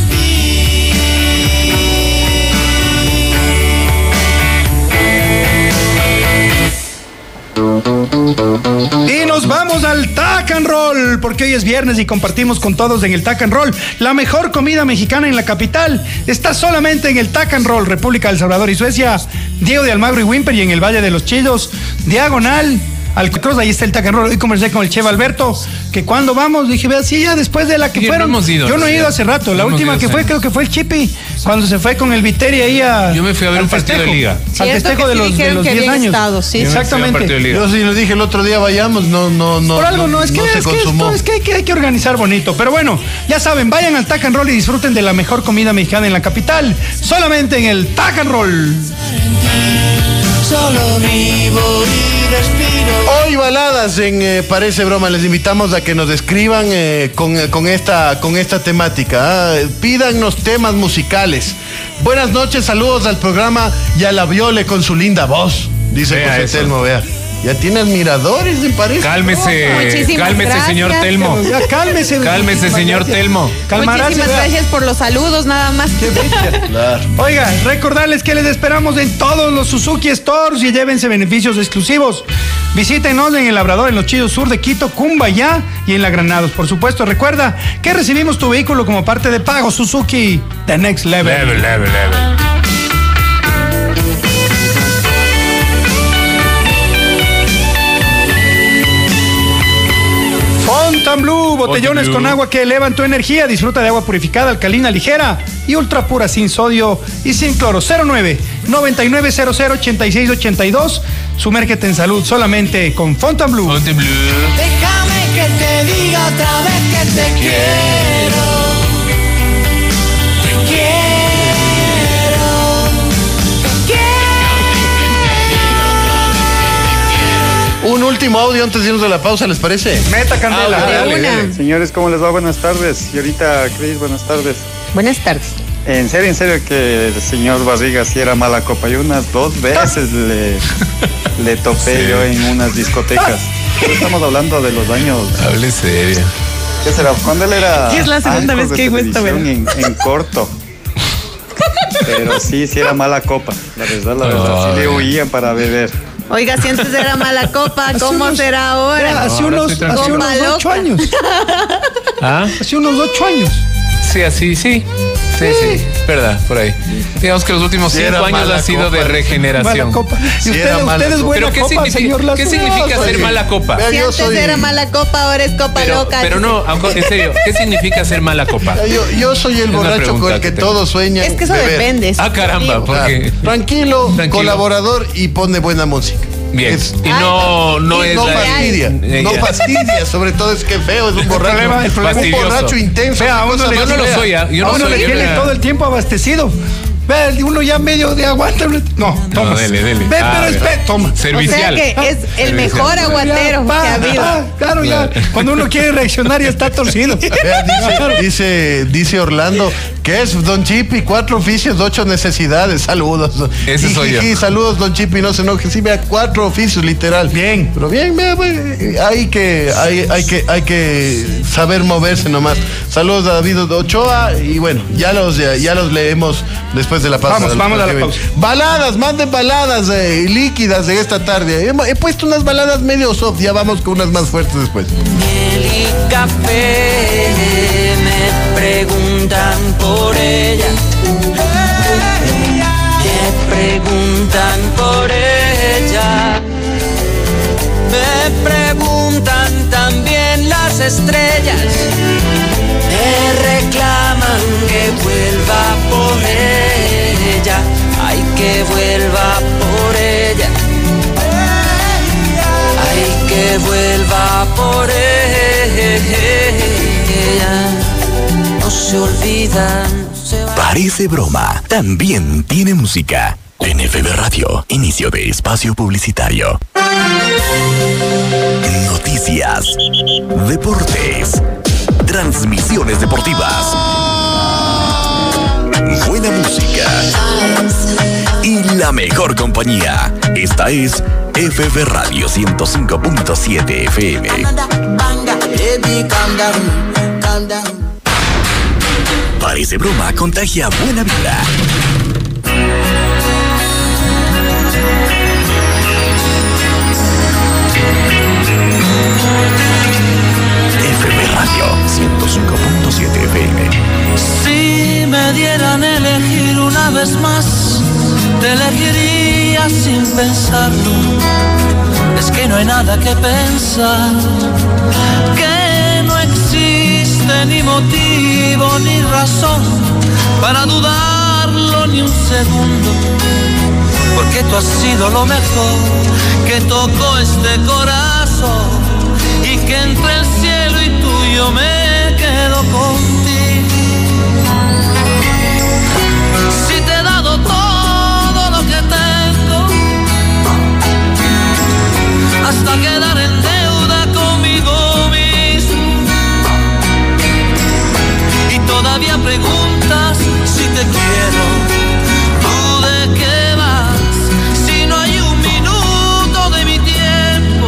Y nos vamos al Tac and Roll, porque hoy es viernes y compartimos con todos en el Tac and Roll. La mejor comida mexicana en la capital está solamente en el Tac and Roll, República del Salvador y Suecia. Diego de Almagro y Wimper, y en el Valle de los Chillos, diagonal al Cross, ahí está el Tac and Roll. Hoy conversé con el chef Alberto, que cuando vamos, dije, vea, sí, ya después de la que Sí, no fueron. hemos ido, yo no he sí, ido ya. hace rato. No La hemos última ido, que sí. fue, creo que fue el Chipi, cuando se fue con el Viteri ahí a. Yo me fui a ver al un partido de festejo, liga. Al Cierto festejo que de sí los, de dijeron los que diez habían años. estado, sí. Yo me fui a un partido de Exactamente. liga. Yo sí lo dije el otro día, vayamos, no, no, no. Por algo no, es que, no es, se que consumó. esto, es que hay, que hay que organizar bonito. Pero bueno, ya saben, vayan al Tac and Roll y disfruten de la mejor comida mexicana en la capital. Solamente en el Tac and Roll. Solo vivo y respiro. Hoy baladas en eh, Parece Broma. Les invitamos a que nos escriban eh, con, eh, con, esta, con esta temática. ¿ah? Pídannos temas musicales. Buenas noches, saludos al programa y a la Viole con su linda voz. Dice Vea José eso. Telmo, vea. Ya tiene admiradores, me parece. Cálmese, Muchísimas cálmese, gracias. señor Telmo. Ya, cálmese. Cálmese, Muchísimas señor gracias. Telmo. Calmarás, Muchísimas vea. gracias por los saludos, nada más. Qué bestia. Claro. Oiga, recordarles que les esperamos en todos los Suzuki Stores y llévense beneficios exclusivos. Visítenos en el Labrador, en los Chillos Sur de Quito, Cumbayá y en La Granados. Por supuesto, recuerda que recibimos tu vehículo como parte de pago Suzuki The Next Level. Level, level, level. Fontainebleau, botellones Fontainebleau. con agua que elevan tu energía. Disfruta de agua purificada, alcalina, ligera y ultra pura, sin sodio y sin cloro. cero nueve noventa y nueve cero cero ochenta y seis ochenta y dos. Sumérgete en salud solamente con Fontainebleau. Fontainebleau. Déjame que te diga otra vez que te quiero. Te quiero. Te quiero. Un último audio antes de irnos de la pausa, ¿les parece? Meta candela. Ah, De dale, una. dale. Señores, ¿cómo les va? Buenas tardes. Y ahorita, Cris, buenas tardes. Buenas tardes. En serio, en serio que el señor Barriga sí era mala copa. Y unas dos veces le, le topé yo en unas discotecas. Estamos hablando de los años, Hable serio. ¿qué será? Cuando él era Sí, es la segunda anchor vez de que digo esto, televisión en, en corto. Pero sí, sí era mala copa. La verdad, la verdad. Sí le Ay. huían para beber. Oiga, si antes era mala copa, ¿cómo unos- será Vea, ahora? hace Ahora unos, estoy hace tranquilo. unos Copa ocho loca. años. ¿Ah? Hace unos ocho años. Sí, así, sí. Sí, sí, verdad, por ahí. Digamos que los últimos Sí, cinco era años mala ha sido copa. de regeneración. Mala copa. Y Sí, usted, era mala usted es copa. buena Pero ¿qué copa, significa, señor Lazo. ¿qué significa No, ser soy- mala copa? Vea, Si yo antes soy- era mala copa, ahora es copa Pero, loca. pero no, aunque- en serio, ¿qué significa ser mala copa? Yo, yo soy el Es una borracho con pregunta el que que tengo. todos sueñan. Es que eso beber. depende. Ah, caramba, Digo. porque... Tranquilo, Tranquilo. colaborador y pone buena música. Bien. Es- y no, no y es no la- fastidia, Eh, no ya. fastidia, sobre todo es que feo, es un borracho, problema- el problema- un Fastidioso. borracho intenso. Vea, a una uno cosa le- Yo más no lo fea. soy, ¿ah? Yo a no uno soy. le yo tiene era- todo el tiempo abastecido. Ve, uno ya medio de aguanta. No, toma. dele, dele. Ve, Ah, pero ya. espera, toma. Servicial. O sea que es el Servicial. mejor aguatero Ya, que ha va, habido. ah, claro, ya. Cuando uno quiere reaccionar ya está torcido. Vea, dice, dice, dice Orlando, ¿qué es Don Chipi? Cuatro oficios, ocho necesidades. Saludos. Ese soy yo. Jiji, saludos, Don Chipi, no se enoje. Sí, vea, cuatro oficios, literal. Bien. Pero bien, vea, vea, hay que, hay, hay que, hay que saber moverse nomás. Saludos a David Ochoa y bueno, ya los, ya, ya los leemos después de la pausa. Vamos, vamos a la pausa. Baladas, manden baladas eh, líquidas de esta tarde. He, he puesto unas baladas medio soft, ya vamos con unas más fuertes después. Miel y café me preguntan por ella. Me preguntan por ella. Me preguntan también las estrellas. Me reclaman que vuelva por ella. Ay, que vuelva por ella. Ay, que vuelva por ella. No se olvidan. No se va. Parece broma. También tiene música. En F B Radio, inicio de espacio publicitario. Noticias, deportes, transmisiones deportivas, buena música y la mejor compañía. Esta es F B Radio ciento cinco punto siete F M. Baby, calm down, calm down. Parece broma, contagia buena vibra. F B Radio ciento cinco punto siete F M. Si me dieran elegir una vez más, te elegiría sin pensarlo. Es que no hay nada que pensar, que no existe ni motivo ni razón para dudarlo ni un segundo. Porque tú has sido lo mejor que tocó este corazón, y que entre el cielo y tú yo me quedo contigo. Si te he dado todo lo que tengo, hasta quedar en deuda conmigo mismo, y todavía preguntas si te quiero, ¿tú de qué vas? Si no hay un minuto de mi tiempo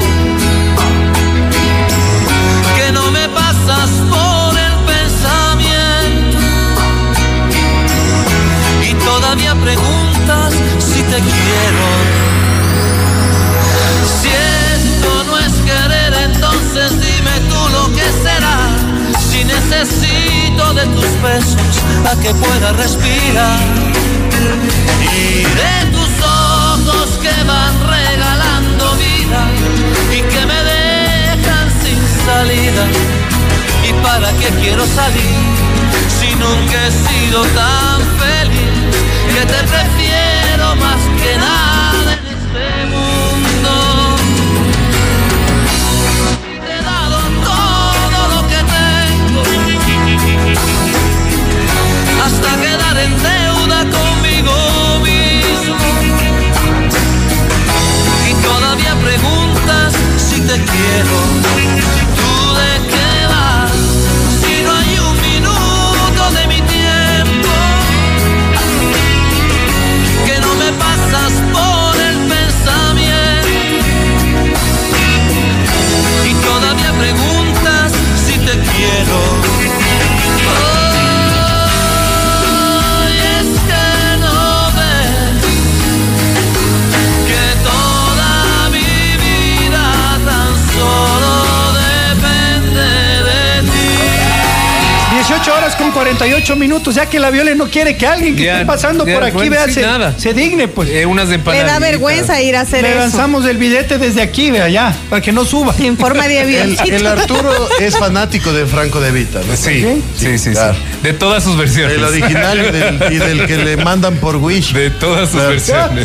que no me pasas por el pensamiento, y todavía preguntas si te quiero. Si esto no es querer, entonces dime tú lo que será. Si necesito de tus besos a que pueda respirar, y de tus ojos que van regalando vida y que me dejan sin salida. ¿Y para qué quiero salir si nunca he sido tan feliz? Que te prefiero más que nada en este mundo. Y te he dado todo lo que tengo, hasta quedar en deuda conmigo mismo, y todavía preguntas si te quiero. ¿Tú de qué vas? Si no hay un minuto de mi tiempo que no me pasas por el pensamiento, y todavía preguntas si te quiero. Hoy es que no ves que toda mi vida tan solo ocho horas con cuarenta y ocho minutos, ya que la Viole no quiere que alguien que Ya, esté pasando ya, por aquí, bueno, vea, sí, se, nada. se digne, pues. Eh, unas Le empanadas. da vergüenza ir a hacer Le eso. lanzamos el billete desde aquí, vea, ya, para que no suba. En forma de El, avioncito. el Arturo es fanático de Franco De Vita, ¿no? Sí, sí, sí, sí. claro. De todas sus versiones. El original y del, y del que le mandan por Wish. De todas sus Claro. versiones.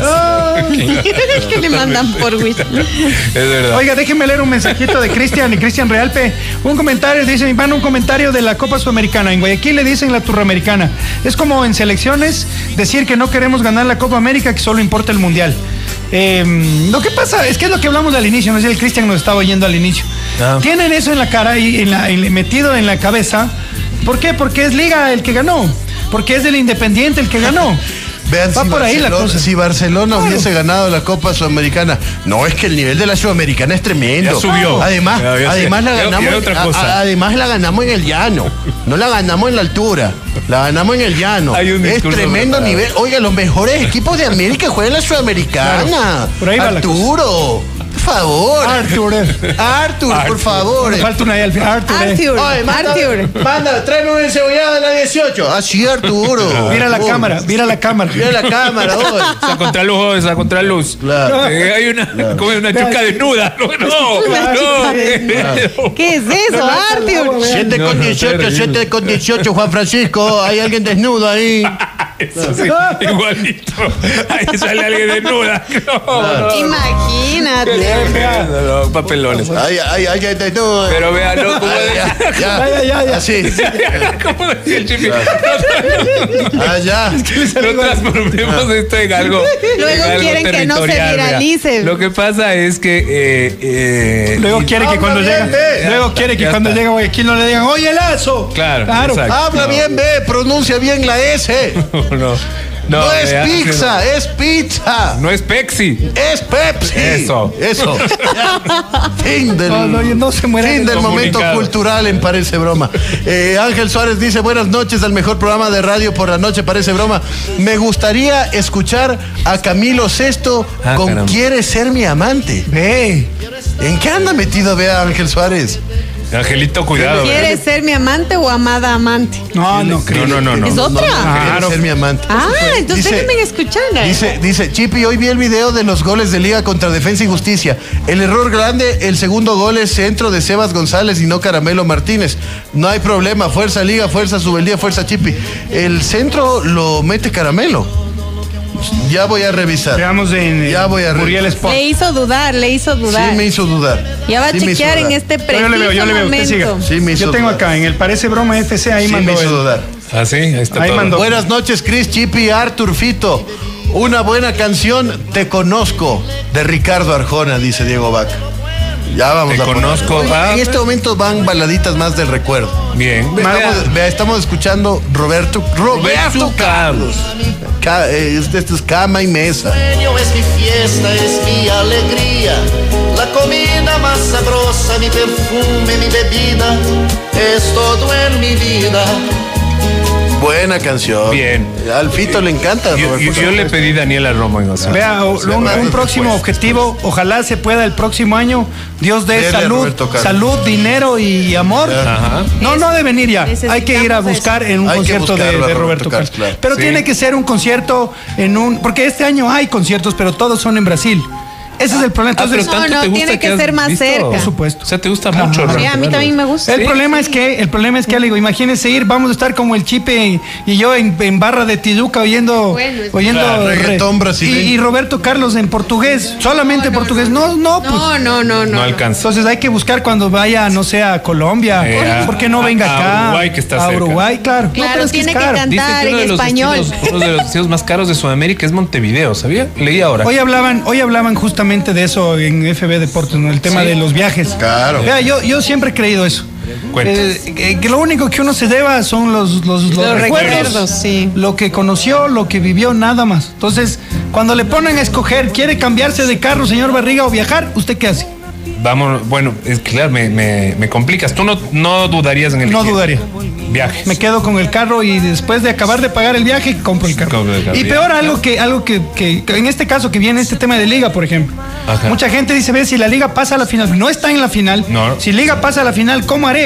que le mandan por Wish. Es verdad. Oiga, déjenme leer un mensajito de Cristian y Cristian Realpe. Un comentario, dice mi pan, un comentario de la Copa Sudamericana. En Guayaquil le dicen la Turramericana. Es como en selecciones decir que no queremos ganar la Copa América, que solo importa el Mundial. Eh, lo que pasa es que es lo que hablamos al inicio, no sé si el Cristian nos estaba oyendo al inicio. Ah. Tienen eso en la cara y en la, en- metido en la cabeza. ¿Por qué? Porque es Liga el que ganó. Porque es del Independiente el que ganó. Vean Va si por ahí la Barcelona, cosa. si Barcelona Claro. hubiese ganado la Copa Sudamericana. No, es que el nivel de la Sudamericana es tremendo. Ya subió. Además, Ya, ya además sé. la Ya- ganamos. ya otra a- cosa. a- además la ganamos en el llano. No la ganamos en la altura. La ganamos en el llano. Hay un Es discurso tremendo preparado. nivel. Oiga, los mejores equipos de América juegan la Sudamericana. Claro. Por ahí va la Arturo, por favor. Arthur. Arthur, por favor. Me falta una ahí al final. Arthur. eh. Arthur. Oye, manda, Arthur. manda, tráeme un encebollado de la dieciocho. Así, Arturo. Mira la Arturo. cámara, mira la cámara. Mira la cámara, oye. Esa contraluz, esa contraluz. Claro. Eh, hay una, como una chuca desnuda. No, no, no. Claro. ¿Qué es eso, Arthur? siete No, con no, dieciocho, terrible. siete con dieciocho, Juan Francisco. Hay alguien desnudo ahí. Eso sí, igualito. Ahí sale alguien desnuda. No, no. Imagínate. No, no, papelones. Hay, hay alguien desnudo. Pero vean, ¿no? Como Ah, ya, decía, ya, Ya, ya, ya. Así. como decía el Chipi. Ah, ya. No transformemos esto en algo. Luego en algo quieren que no se territorial, vea. viralice. Lo que pasa es que. Eh, eh, Luego quiere que cuando Habla llega, bien, ve. luego quiere que Ya cuando está. llega a Guayaquil no le digan, oye, Lazo. Claro, claro. exacto. Habla No. bien, ve, pronuncia bien la S. no, no. No, es vea, pizza, es pizza. No es Pepsi. Es Pepsi. Eso. Eso. Ya. Fin del, No, no, no se muera fin de del momento comunicado. cultural en Parece Broma. Eh, Ángel Suárez dice, buenas noches al mejor programa de radio por la noche, Parece Broma. Me gustaría escuchar a Camilo Sesto Ah, con caramba. Quieres ser mi amante. Ve. ¿En qué anda metido, vea, Ángel Suárez? Angelito, cuidado. ¿Quieres ser mi amante o amada amante? No, no creo. No, no, no, no. ¿Es otra? Quieres Claro. ser mi amante. Ah, entonces Dice- déjenme escuchar. Dice, dice, Chipi, hoy vi el video de los goles de Liga contra Defensa y Justicia. El error grande, el segundo gol es centro de Sebas González y no Caramelo Martínez. No hay problema, fuerza Liga, fuerza Subeldía, fuerza Chipi. El centro lo mete Caramelo. Ya voy a revisar. Veamos en Ya voy a Muriel revisar. Sport. Le hizo dudar, le hizo dudar. Sí me hizo dudar. Ya va a Sí me hizo chequear en dudar. este Yo preciso le veo, yo le veo, usted siga. momento. Sí me hizo Yo tengo dudar. acá, en el Parece Broma F C, ahí Sí mandó me hizo él. dudar. Ah, sí, ahí está Ahí todo. mandó. Buenas noches, Chris, Chipi, Artur, Fito. Una buena canción, Te Conozco, de Ricardo Arjona, dice Diego Vaca. Ya vamos Te a poner. conozco. Oye, Ah, en este momento van baladitas más del recuerdo. Bien. Estamos, vea, estamos escuchando Roberto Roberto Roberto Carlos. Ca- eh, Esto es cama y mesa. Sueño es mi fiesta, es mi alegría. La comida más sabrosa, mi perfume, mi bebida. Es todo en mi vida. Buena canción. Bien. Al Fito le encanta. Yo, Roberto yo- yo Carlos. le pedí a Daniela Romo en González. Vea, un, Sí, un bueno, próximo después. objetivo, ojalá se pueda el próximo año, Dios dé Dele a salud, Roberto Carlos. salud, dinero y amor. Ajá. No, no de venir ya. Hay que ir a Necesitamos buscar en un Hay que concierto de, buscarlo a de Roberto Roberto Carlos, Carlos. claro. Pero Sí. tiene que ser un concierto en un, porque este año hay conciertos, pero todos son en Brasil. Ese es el problema. Ah, Entonces, pero tanto no, te gusta tiene que has ser más visto. cerca. por supuesto. O sea, te gusta Ajá. mucho. Sí, Sí, Roberto a mí Carlos. también me gusta. El Sí. problema es que, el problema es que, le digo, imagínense ir, vamos a estar como el Chipe y yo en, en barra de Tijuca oyendo, Bueno, es- oyendo Claro, re- reggaetón brasileño. y, y Roberto Carlos en portugués, solamente portugués. No, no, pues. No, no, no, no. No alcanza. Entonces hay que buscar cuando vaya, no sé, a Colombia. Eh, ¿Por qué no a- venga a acá? Uruguay, que está A cerca. Uruguay, claro. Claro, No, pero es tiene es que caro. cantar. Dicen que uno de en los español. destinos, uno de los destinos más caros de Sudamérica es Montevideo, ¿sabía? Leí ahora. Hoy hablaban, hoy hablaban justamente de eso en F B Deportes, ¿no? El tema Sí. de los viajes. Claro. Vea, yo, yo siempre he creído eso. Cuenta. Eh, que, que lo único que uno se deba son los, los, los Los recuerdos, recuerdos, sí. lo que conoció, lo que vivió, nada más. Entonces, cuando le ponen a escoger, ¿quiere cambiarse de carro, señor Barriga, o viajar? ¿Usted qué hace? Vamos, bueno, es que claro, me, me, me complicas. Tú no, no dudarías en el No dudaría. Viajes. Me quedo con el carro y después de acabar de pagar el viaje, compro el carro. Compro el carro, Y bien. peor, algo que, algo que, que- que en este caso que viene este tema de liga, por ejemplo. Ajá. Mucha gente dice, ve, si la liga pasa a la final, no está en la final. No. Si liga pasa a la final, ¿cómo haré?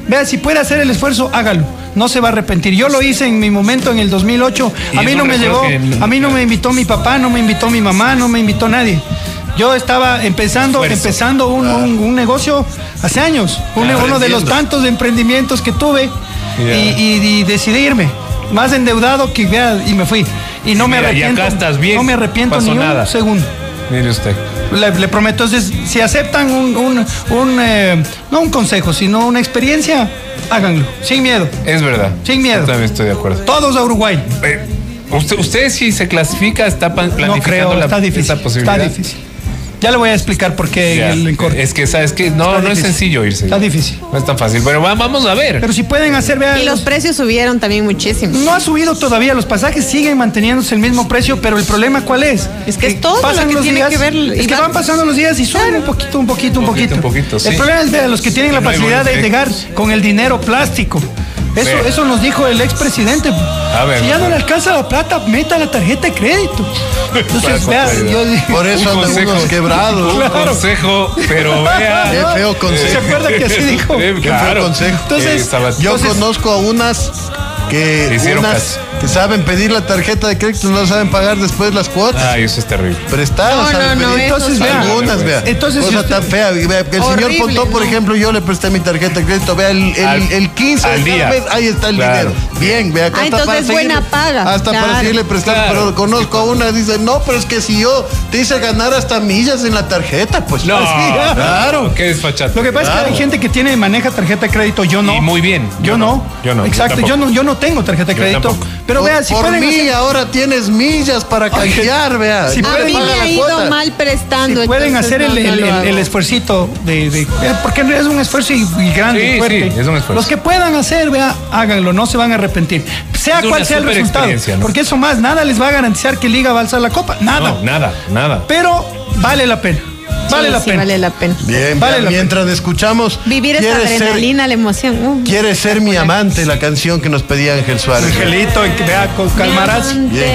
Vea, si puede hacer el esfuerzo, hágalo. No se va a arrepentir. Yo lo hice en mi momento en el dos mil ocho. Y A mí es no un me recuerdo llevó, que- a mí no me invitó mi papá, no me invitó mi mamá, no me invitó nadie. Yo estaba empezando, Esfuerzo. empezando un, un- un negocio hace años, un- Ah, uno de los entiendo. tantos emprendimientos que tuve Ya. y, y- y decidí irme. Más endeudado que vea, y me fui. Y no me Mira, y arrepiento. acá estás bien, no me arrepiento pasó ni un nada. segundo. Mire usted. Le, le prometo, entonces, si aceptan un, un, un, eh, no un consejo, sino una experiencia, háganlo, sin miedo, Es verdad. Sin miedo. Yo también estoy de acuerdo. todos a Uruguay. Eh, usted, usted si se clasifica, está pa- planificando No creo, la, está difícil, esa posibilidad. está difícil. Ya le voy a explicar por qué Ya, el encorte. es que, ¿sabes qué? No, Está no es difícil. sencillo irse. Está difícil. No es tan fácil. Pero va- vamos a ver. Pero si pueden hacer, vean. Y los precios subieron también muchísimo. No ha subido todavía, los pasajes siguen manteniéndose el mismo precio, pero el problema ¿cuál es? Es que es todo lo que los tiene días, que ver- Es y que van- van pasando los días y suben un poquito, un poquito, un Un poquito. poquito, un poquito, sí. El problema es, vean, los que tienen la No hay facilidad de buenos llegar efectos. con el dinero plástico. Eso, Ve. eso nos dijo el expresidente. A ver, si ya no a le ver. alcanza la plata, meta la tarjeta de crédito. Entonces, Para vea, comprar, yo dije, Por eso Un andan consejo. unos quebrados. Un consejo, pero vea. Qué feo ¿se consejo. acuerda que así dijo? Eh, Qué claro. feo consejo. Entonces, Eh, Sabat- Yo Entonces- conozco a unas que Le hicieron unas caso. que saben pedir la tarjeta de crédito, no saben pagar después las cuotas. Ay, eso es terrible. Prestadas, No, saben no, no, pedir. eso Entonces, sí. vea, Algunas, vea. Entonces, cosa si usted- tan fea. Vea, que el Horrible, señor Pontó, por ¿no? ejemplo, yo le presté mi tarjeta de crédito. Vea, el, el, Al- el quince al de cada día. mes, ahí está el Claro. dinero. Bien, vea, acá Ah, está entonces para es buena seguirle- paga. Hasta para Claro. seguirle prestando. Claro. Pero conozco a una, dice, no, pero es que si yo te hice ganar hasta millas en la tarjeta, pues. No, así, claro. Qué desfachate. Lo que pasa es que Claro. hay gente que tiene maneja tarjeta de crédito, yo no. Y muy bien. Yo no. Yo no. Exacto, yo yo, tampoco. no, yo no tengo tarjeta de Yo crédito. tampoco. Pero por, vea, si por pueden mí hacer- ahora tienes millas para canjear, vea. Si No A te pueden mí paga me la ha ido cuota. mal prestando. si pueden entonces hacer el, no, no el- lo el- hago. el esfuercito de, de- eh, porque es un esfuerzo y, y grande, Sí, y fuerte. sí, es un esfuerzo. Los que puedan hacer, vea, háganlo, no se van a arrepentir. Sea Es cual una sea el super resultado. experiencia, ¿no? Porque eso más, nada les va a garantizar que Liga va a alzar la copa. Nada. No, nada, nada. Pero vale la pena. Vale Sí, la sí, pena. vale la pena. Bien, Vale vea, la mientras escuchamos. Vivir esa ¿Quieres ser, adrenalina, la emoción. Uh. ¿Quieres ser mi amante? La canción que nos pedía Ángel Suárez. Angelito, y que vea, con calmarás. Bien.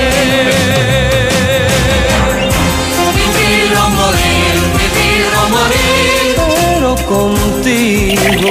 Vivir o morir, vivir o morir, pero contigo.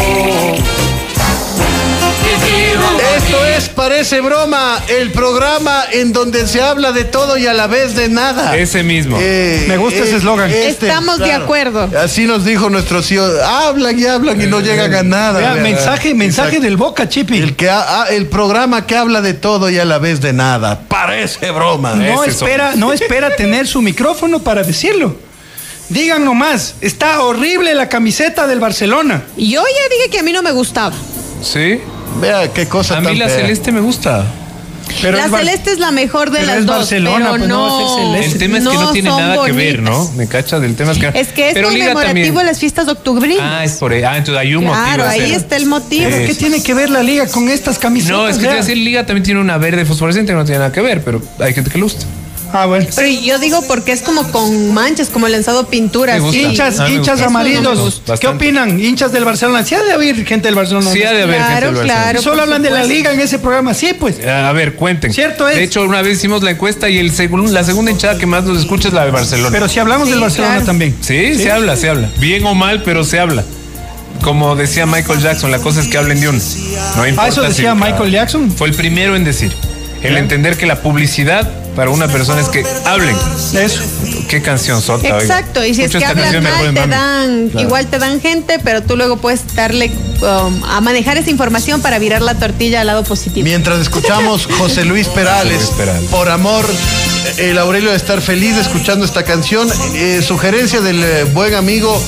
Vivir o morir. Esto es Parece Broma, el programa en donde se habla de todo y a la vez de nada. Ese mismo. Eh, Me gusta ese eslogan. Estamos de acuerdo. Así nos dijo nuestro C E O. Hablan y hablan y no llegan a nada. Vea, vea. mensaje, mensaje Exacto. del Boca, Chipi. El, que ha- ah, el programa que habla de todo y a la vez de nada. Parece Broma. No Ese espera, no espera tener su micrófono para decirlo. Digan nomás, está horrible la camiseta del Barcelona. Y yo ya dije que a mí no me gustaba. Sí. Vea qué cosa A tan mí la fea. celeste me gusta. Pero La es Bar- celeste es la mejor de pero las es dos. Barcelona, pero pues no va a no, ser celeste. El tema es que no, tiene son nada que ver, ¿no? bonitas. Me cachas del tema es que. Es que es Pero Liga conmemorativo también. las fiestas de octubre. Ah, es por ahí. Ah, entonces hay un motivo. Claro, de ahí hacer. está el motivo. Sí. ¿Qué tiene que ver la liga con estas camisetas? No, es que te Vea. voy a decir, Liga también tiene una verde fosforescente que no tiene nada que ver, pero hay gente que le gusta. Ah, bueno. Pero yo digo porque es como con manchas, como lanzado pintura. Me gusta. así. Hinchas, Ah, me hinchas gusta. amarillos. Eso no me gusta. ¿Qué Bastante. opinan? Hinchas del Barcelona. Sí ha de haber gente del Barcelona. Sí, ha de haber Claro, gente del Barcelona. claro. Solo por hablan de la supuesto. liga en ese programa. Sí, pues. A ver, cuenten. Cierto es. De hecho, una vez hicimos la encuesta y el segun- la segunda hinchada que más nos escucha es la de Barcelona. Pero si hablamos Sí, del Barcelona claro. también. sí, se habla, se habla. Bien o mal, pero se habla. Como decía Michael Jackson, la cosa es que hablen de uno. No importa Ah, eso si- decía Michael Jackson. Fue el primero en decir. El entender que la publicidad para una persona es que hablen. Eso. Qué canción sota, oiga. Exacto, y si es Escucho que esta hablas canción, me mal, acuerdo te de mami. dan, igual te dan gente, pero tú luego puedes darle um, a manejar esa información para virar la tortilla al lado positivo. Mientras escuchamos José Luis Perales, José Luis Perales. por amor, el Aurelio de estar feliz escuchando esta canción. Eh, sugerencia del eh, buen amigo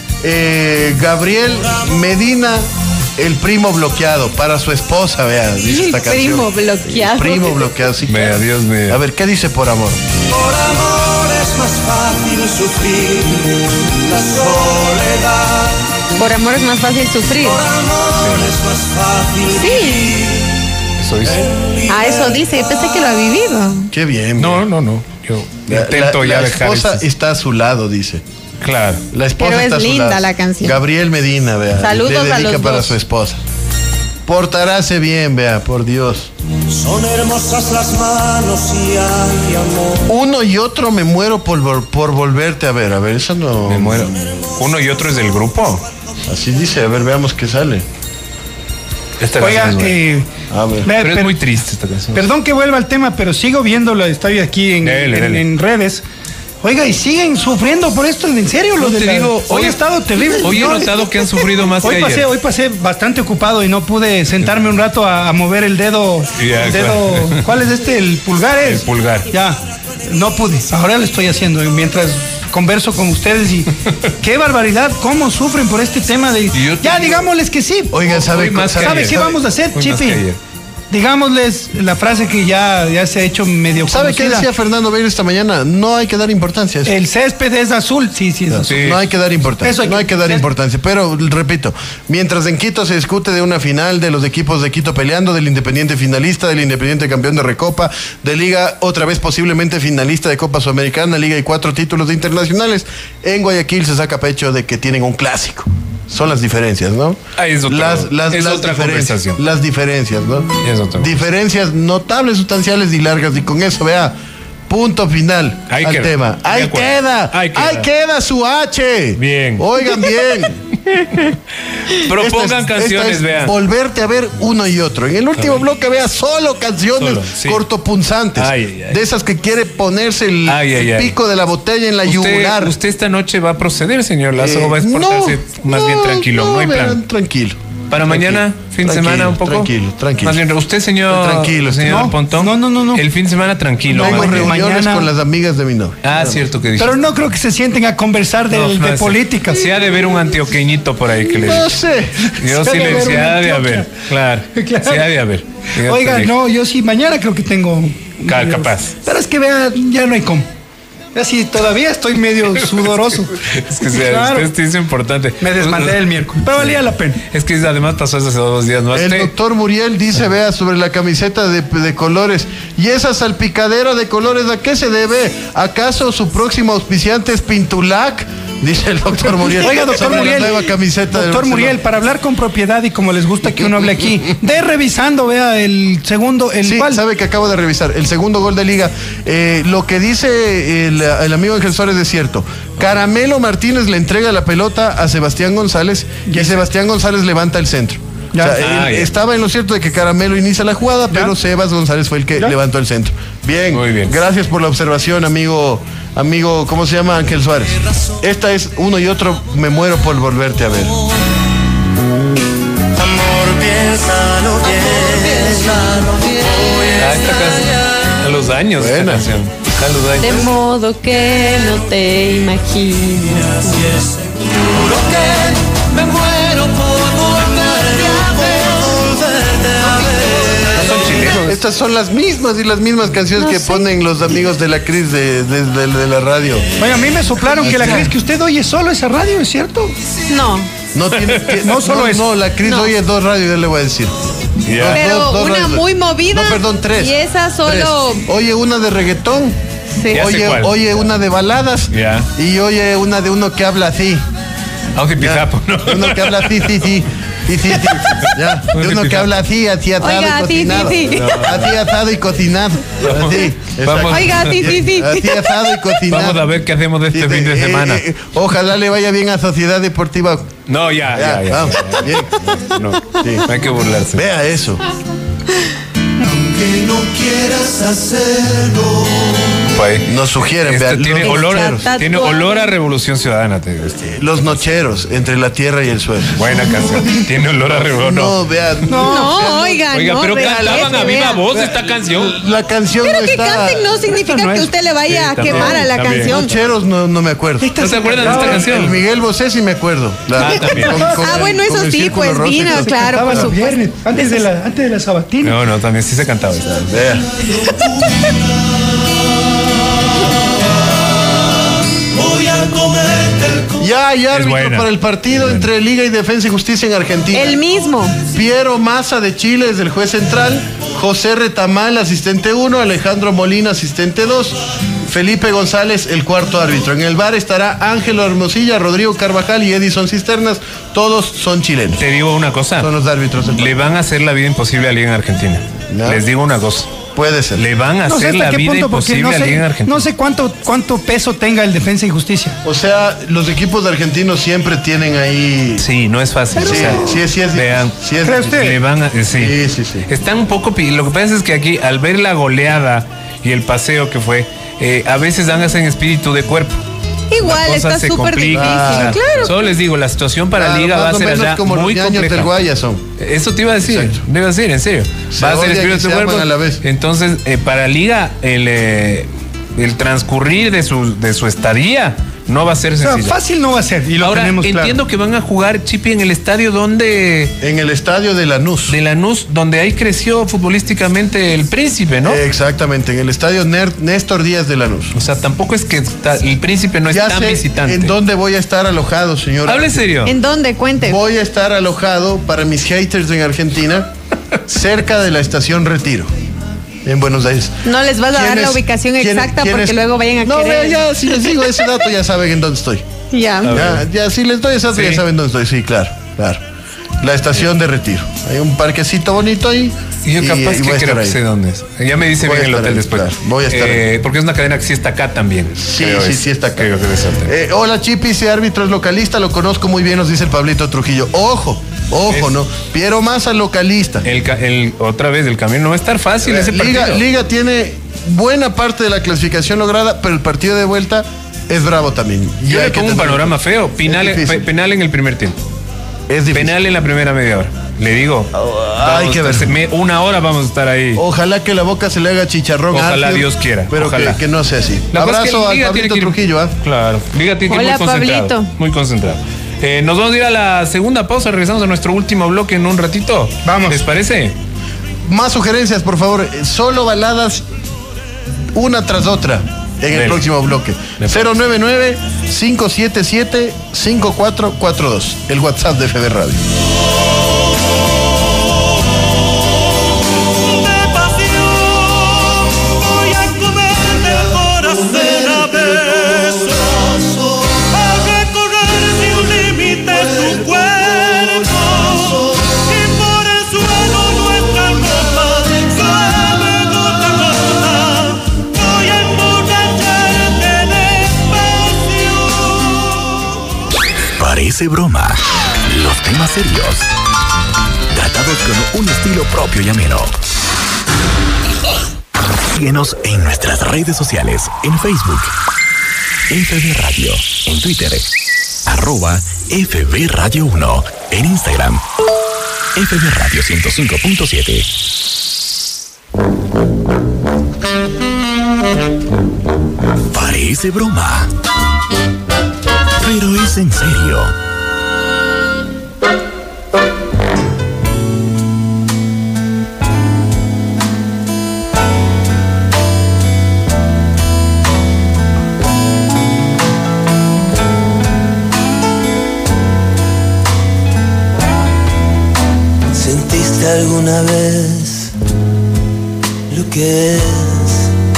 eh, Gabriel Medina, el primo bloqueado, para su esposa, vea, dice El esta canción. primo bloqueado. El primo bloqueado, sí. Vea, Dios mío. A ver, ¿qué dice por amor? Por amor es más fácil sufrir la soledad. Por amor es más fácil sufrir. Por amor es más fácil. Sí, Eso dice. a eso dice, pensé que lo ha vivido. Qué bien. No, no, no. Yo La, intento la- ya la dejar esposa eso. está a su lado, dice. Claro. La esposa Pero es está a su linda lado. la canción. Gabriel Medina, vea. Saludos le a dedica los para dos. su esposa. Portaráse bien, vea, por Dios. Son hermosas las manos y hay amor. Uno y otro me muero por, vol- por volverte a ver. A ver, eso no. Me muero. Uno y otro es del grupo. Así dice, a ver, veamos qué sale. Esta Oiga, canción es eh, A ver. vea, Pero es per- muy triste esta canción. perdón que vuelva al tema, pero sigo viéndolo, estoy aquí en, Dele, en- dele. en redes. Oiga, y siguen sufriendo por esto, en serio, lo No, de te la- digo, hoy hoy- ha estado terrible. Hoy he No, notado que han sufrido más Hoy que pasé, ayer. hoy pasé bastante ocupado y no pude sentarme un rato a, a mover el dedo. Ya, el dedo, claro. ¿cuál es este? El pulgar es. El pulgar. Ya, no pude. Ahora lo estoy haciendo mientras converso con ustedes y qué barbaridad, cómo sufren por este tema de. Y yo te Ya, digo- digámosles que sí. Oiga, ¿sabe, Hoy más que ¿Sabe ayer. qué vamos a hacer, Hoy más Chipi? que ayer. Digámosles la frase que ya, ya se ha hecho medio ¿Sabe qué conocida. decía Fernando Beiro esta mañana? No hay que dar importancia a eso. El césped es azul, sí, sí, es azul. Sí. No hay que dar importancia. Eso hay no que- hay que dar es- importancia. Pero repito, mientras en Quito se discute de una final, de los equipos de Quito peleando, del Independiente finalista, del Independiente campeón de Recopa, de Liga otra vez posiblemente finalista de Copa Sudamericana, Liga y cuatro títulos de internacionales, en Guayaquil se saca pecho de que tienen un clásico. Son las diferencias, ¿no? Ah, es otro- las, las, es las otra diferencias, conversación. las diferencias, ¿no? Es otra Diferencias notables, sustanciales y largas. Y con eso, vea, punto final Ahí al queda. tema. De Ahí acuerdo. queda, Ahí queda. ahí queda su H. Bien. Oigan bien. Propongan Esta es- canciones, esta es vean. Volverte a ver uno y otro. En el último bloque vea solo canciones Solo, sí. cortopunzantes. Ay, ay, ay. De esas que quiere ponerse el, Ay, ay, el ay. pico de la botella en la Usted, yugular. usted esta noche va a proceder, señor Lazo, Eh, o va a exportarse más no, bien tranquilo, no, hay vean, plan. Tranquilo. Para Tranquilo, mañana, fin de tranquilo, semana, un poco. Tranquilo, tranquilo. Más bien, usted, señor. Tranquilo, señor no, Pontón. no, no, no, no. El fin de semana tranquilo. Tengo más bien. reuniones mañana- con las amigas de mi novia. Ah, cierto que dije. Pero no creo que se sienten a conversar de, No, de no, política. Se ha de ver un antioqueñito por ahí que le No sé. Yo Se sí ha de le ver se una ha de Antioquia. haber. Claro. Claro. Se ha de haber. Ya te Oiga, dije. no, yo sí, mañana creo que tengo. Ca- capaz. Pero es que vea, ya no hay cómo. Así todavía estoy medio sudoroso. Es que sea, Claro. esto es importante. Me desmandé el miércoles, pero valía la pena. Es que además pasó hace dos días más. El Usted- doctor Muriel dice, vea, sobre la camiseta de, de colores. ¿Y esa salpicadera de colores a qué se debe? ¿Acaso su próximo auspiciante es Pintulac? Dice el doctor Muriel. Oiga, doctor Sobre Muriel. la nueva camiseta del Doctor Barcelona. Muriel, para hablar con propiedad y como les gusta que uno hable aquí, de revisando, vea el segundo, el Sí, cual. sabe que acabo de revisar. El segundo gol de liga. Eh, lo que dice el, el amigo Ángel Suárez es cierto. Caramelo Martínez le entrega la pelota a Sebastián González y Sebastián González levanta el centro. Ya. O sea, Ah, él ya. estaba en lo cierto de que Caramelo inicia la jugada, pero Sebas González fue el que Ya. levantó el centro. Bien, Muy bien. Gracias por la observación, amigo, amigo, ¿cómo se llama? Ángel Suárez. Esta es uno y otro, me muero por volverte a ver. Amor, piénsalo bien. Ah, esta canción. A los años. esta Buena. canción. A los años. De modo que no te imaginas. Seguro que me muero por volverte a ver. Son chilenos. Estas son las mismas y las mismas canciones No que sé. ponen los amigos de la Cris de, de- de- de la radio. Oye, a mí me soplaron que la Cris que usted oye solo esa radio, ¿es cierto? No. No, tiene, que- No solo eso. No, la Cris No. oye dos radios, ya le voy a decir. Ya. Pero Dos- dos una radios. muy movida. No, perdón, tres. Y esa solo. Tres. Oye una de reggaetón. Sí. Ya sé Oye, cuál. oye una de baladas. Ya. Y oye una de uno que habla así. Aunque Ya. pizapo, ¿no? De uno que habla así, sí, sí. Sí, sí, sí. Ya. De uno que habla así, así asado Oiga, y sí, sí, cocinado. sí. Así asado y cocinado. Así. Vamos. Oiga, sí, sí, sí. Así asado y cocinado. Vamos a ver qué hacemos de este Dice, fin de eh, semana. eh, ojalá le vaya bien a Sociedad Deportiva. No, ya, Ya, ya, ya. vamos. Bien. No, Sí. no hay que burlarse. Vea eso. Que no quieras hacerlo. Pues, Nos sugieren, esta vean, tiene los olor, nocheros. tiene olor a Revolución Ciudadana. Te digo. Los nocheros entre la tierra y el suelo. Buena canción. Tiene olor a revolución. No. No, vean. No, oiga, Oiga, no, pero regrese, cantaban a viva vea. voz esta canción. La canción Pero no que está. canten no significa no que es. usted le vaya Sí, a también, quemar a la también. canción. Nocheros no, no me acuerdo. ¿No se acuerdan de esta El canción? Miguel Bosé sí me acuerdo. La- Ah, también. Ah, bueno, eso el sí, círculo pues, rosa y vino, todo. claro. Estaba por los supuesto. viernes, antes de la, antes de la sabatina. No, no, también sí se cantaba esta. Vea. Voy a comerte el co- Ya hay árbitro buena. para el partido entre Liga y Defensa y Justicia en Argentina. El mismo. Piero Massa de Chile es el juez central, José Retamal, asistente uno, Alejandro Molina, asistente dos, Felipe González, el cuarto árbitro. En el bar estará Ángelo Hermosilla, Rodrigo Carvajal y Edison Cisternas, todos son chilenos. Te digo una cosa. Son los árbitros del Le partido. van a hacer la vida imposible a alguien en Argentina. ¿Ya? Les digo una cosa. Puede ser. Le van a No sé hacer hasta la qué vida punto, porque imposible no a alguien en sé, Argentina. no sé cuánto, cuánto peso tenga el Defensa y Justicia. O sea, los equipos argentinos siempre tienen ahí. Sí, no es fácil. Sí, o sea, sí, sí es vean, difícil, sí es ¿cree difícil. usted? le van a, eh, sí. Sí, sí, sí. Están un poco. pi- Lo que pasa es que aquí, al ver la goleada y el paseo que fue, eh, a veces dan en espíritu de cuerpo. Igual, La cosa está se súper difícil. complica. Claro. Solo les digo, la situación para Claro, Liga va más a o ser menos allá como muy los ñaños compleja. del Guaya son. Eso te iba a decir, Exacto. te iba a decir, en serio. Se va a ser odian espíritu y se de cuerpo. aman a la vez. Entonces, eh, para Liga, el, eh, el transcurrir de su, de su estadía no va a ser O sea, sencillo. fácil no va a ser, y lo Ahora, tenemos claro. entiendo que van a jugar, Chipi, en el estadio donde... En el estadio de Lanús. De Lanús, donde ahí creció futbolísticamente el Príncipe, ¿no? Exactamente, en el estadio Ner- Néstor Díaz de Lanús. O sea, tampoco es que está- el Príncipe no es Ya tan sé visitante. en dónde voy a estar alojado, señor. Hable serio. ¿En dónde? Cuente. Voy a estar alojado para mis haters en Argentina, cerca de la estación Retiro, en Buenos Aires. No les vas a dar ¿Quiénes- la ubicación quiénes- exacta porque quiénes- luego vayan a No, querer. vea, ya, si les digo ese dato, ya saben en dónde estoy. Ya. Ya, ya, si les doy ese dato, Sí. ya saben dónde estoy. Sí, claro, claro. La estación de Retiro. Hay un parquecito bonito ahí. Y yo capaz y que voy a creo estar que ahí. sé dónde es. Ya me dice Voy bien a el estar hotel ahí, después. claro, voy a estar Eh, porque es una cadena que sí está acá también. Sí, creo sí, es. sí está acá. Creo que debe ser hotel. Eh, hola Chipi, ese árbitro es localista, lo conozco muy bien, nos dice el Pablito Trujillo. Ojo, ojo, Es- ¿no? Piero Massa localista. El, ca- el- otra vez, el camino no va a estar fácil ese Liga, partido. Liga tiene buena parte de la clasificación lograda, pero el partido de vuelta es bravo también. Y Yo hay le que pongo un tenerlo. panorama feo. Penal, Es difícil. pe- penal en el primer tiempo. Es difícil. Penal en la primera media hora. Le digo. hay vamos que a ver. estar- me- Una hora vamos a estar ahí. Ojalá que la boca se le haga chicharrón. a Ojalá Arfield, Dios quiera, Pero ojalá. Que, que no sea así. La cosa es que Abrazo al Liga Pablito tiene que ir- Trujillo, ¿ah? Claro. Liga tiene que ir Hola, muy concentrado. Pablito. Muy concentrado. Eh, nos vamos a ir a la segunda pausa. Regresamos a nuestro último bloque en un ratito. Vamos. ¿Les parece? Más sugerencias, por favor. Eh, Solo baladas una tras otra en el Dele. próximo bloque. Me cero nueve nueve, cinco siete siete, cinco cuatro cuatro dos. El WhatsApp de F B Radio. De pasión voy a comerte el corazón a besos, a recorrer sin límite tu cuerpo, y por el suelo nuestra ropa suave gota a gota, voy a emborracharte despacio. Parece broma. Los temas serios. Tratados con un estilo propio y ameno. Síguenos en nuestras redes sociales. En Facebook, F B Radio. En Twitter, arroba F B Radio uno. En Instagram, F B Radio ciento cinco punto siete. Parece broma. Pero es en serio. ¿Sentiste alguna vez lo que es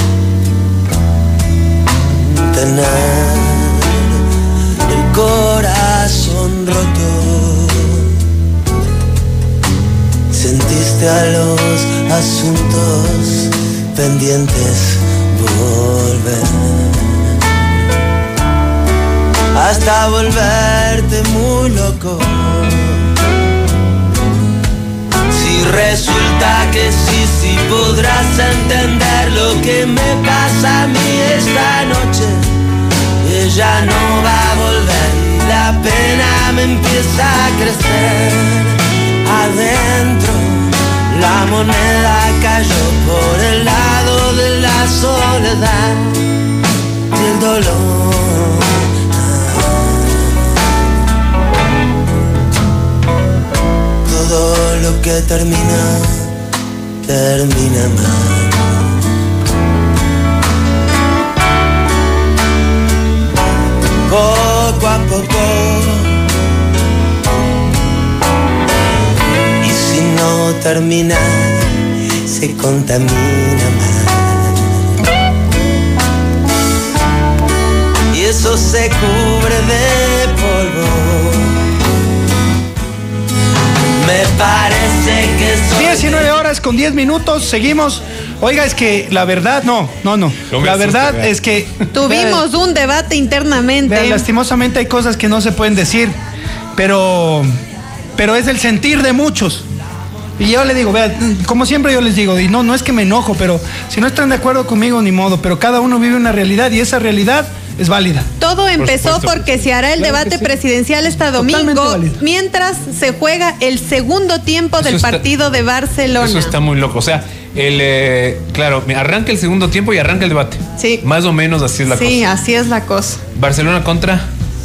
tener el corazón roto? ¿Sentiste a los asuntos pendientes volver? Hasta volverte muy loco. Si resulta que sí, sí podrás entender lo que me pasa a mí esta noche. Ella no va a volver y la pena me empieza a crecer. Adentro la moneda cayó por el lado de la soledad y el dolor. Todo lo que termina, termina mal. Poco a poco, y si no termina, se contamina más. Y eso se cubre de polvo. Me parece que soy diecinueve horas con diez minutos, seguimos. Oiga, es que la verdad, no, no, no. No me la asuste, verdad vea. es que... Tuvimos un debate internamente. Vean, lastimosamente hay cosas que no se pueden decir, pero, pero es el sentir de muchos. Y yo le digo, vean, como siempre yo les digo, y no, no es que me enojo, pero si no están de acuerdo conmigo, ni modo, pero cada uno vive una realidad y esa realidad es válida. Todo empezó supuesto. porque se hará el Claro debate que sí. presidencial este domingo, Totalmente válido. mientras se juega el segundo tiempo Eso del está- partido de Barcelona. Eso está muy loco. O sea, el eh, claro, me arranca el segundo tiempo y arranca el debate. Sí. Más o menos así es la Sí, cosa. así es la cosa. Barcelona contra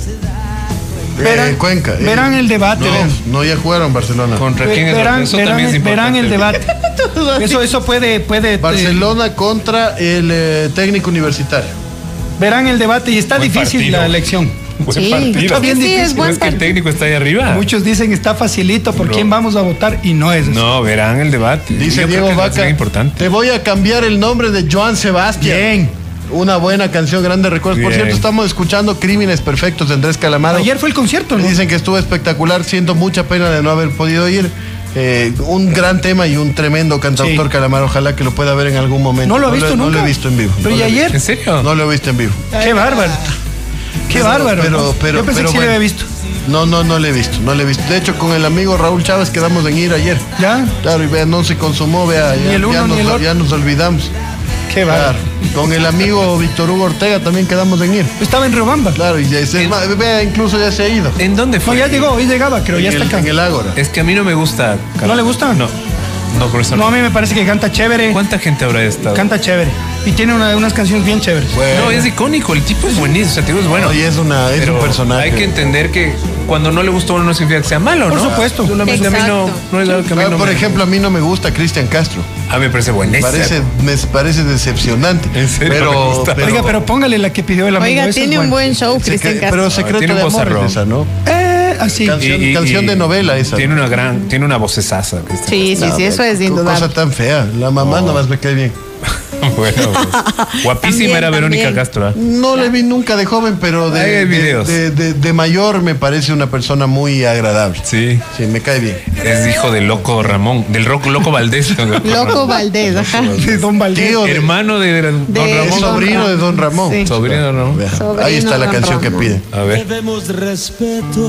Eh, Cuenca. eh. verán el debate, No, vean. no, ya jugaron Barcelona. contra quién es Verán, eso verán, también es verán importante. el debate. Eso, eso puede, puede. eh, Barcelona contra el eh, técnico universitario. verán el debate y está Buen difícil partido. la elección. Buen Sí, partido. está bien sí, sí, difícil. es No buen es que el partido. técnico está ahí arriba. Muchos dicen está facilito por No. quién vamos a votar y no es eso. No, verán el debate. Dice Yo creo Diego que va a ser Vaca. importante. Te voy a cambiar el nombre de Joan Sebastián. Bien. Una buena canción, grande recuerdos. Por Bien. cierto, estamos escuchando Crímenes Perfectos de Andrés Calamaro. Ayer fue el concierto, Me ¿no? dicen que estuvo espectacular, siento mucha pena de no haber podido ir. Eh, un gran tema y un tremendo cantautor Sí. Calamaro, ojalá que lo pueda ver en algún momento. No lo ha visto no nunca. lo he visto en vivo. Pero no ¿y lo he ayer? ¿En serio? No lo he visto en vivo. Qué bárbaro. Qué Pero- bárbaro. pero- ¿no? pero- Yo pensé pero que sí bueno. lo había visto. No, no, no lo he visto, no lo he visto. De hecho, con el amigo Raúl Chávez quedamos en ir ayer. ¿Ya? Claro, y vea, no se consumó, vea, Ni ya, el uno ya ni nos, el otro. ya nos olvidamos. Qué bárbaro. Claro. Con el amigo Víctor Hugo Ortega también quedamos en ir. Estaba en Riobamba. Claro, y ya se, vea, incluso ya se ha ido. ¿En dónde No, fue? ya llegó, hoy llegaba, creo, ya en, está el, acá. en el Ágora. Es que a mí no me gusta. ¿No le gusta? No. No, por eso No, no. a mí me parece que canta chévere. ¿Cuánta gente habrá estado? Canta chévere. Y tiene una- unas canciones bien chéveres. No, es icónico, el tipo es buenísimo, o sea, el tipo es bueno. Oye, es, una, es Pero un personaje. hay que entender que cuando no le gusta a uno no significa que sea malo, ¿no? Por supuesto. Solamente a mí no, Exacto. no es algo que a mí Ah, no por me- ejemplo, a mí no me gusta Cristian Castro. A mí me parece buenísimo. Parece, me parece decepcionante. ¿En serio? Me Pero, gusta. pero, Oiga, pero póngale la que pidió el amigo. Oiga, esa es tiene un buena. buen show, se- Cristian pero Castro. secreto Tiene un de amor vozarrón. es esa, ¿no? Eh, así. Canción- canción de novela esa. Tiene una gran, tiene una vocesaza. Cristian. Sí, sí, sí, eso es Qué cosa indudable. tan fea. La mamá nomás me cae bien. Bueno, pues, guapísima También, era Verónica también. Castro. ¿eh? No le vi nunca de joven, pero de, Hay de, videos. de- de- de mayor me parece una persona muy agradable. Sí. Sí, me cae bien. Es hijo del loco Ramón, del roco, loco Valdés. Loco Valdés, ajá. De Don Valdés. Tío, de- Hermano de Don De- es Ramón. sobrino de Don Ramón. Sí. Sobrino de Don Ramón. Vea, Sobrino ahí está de la Don canción Ramón. que pide. A ver. Debemos respeto.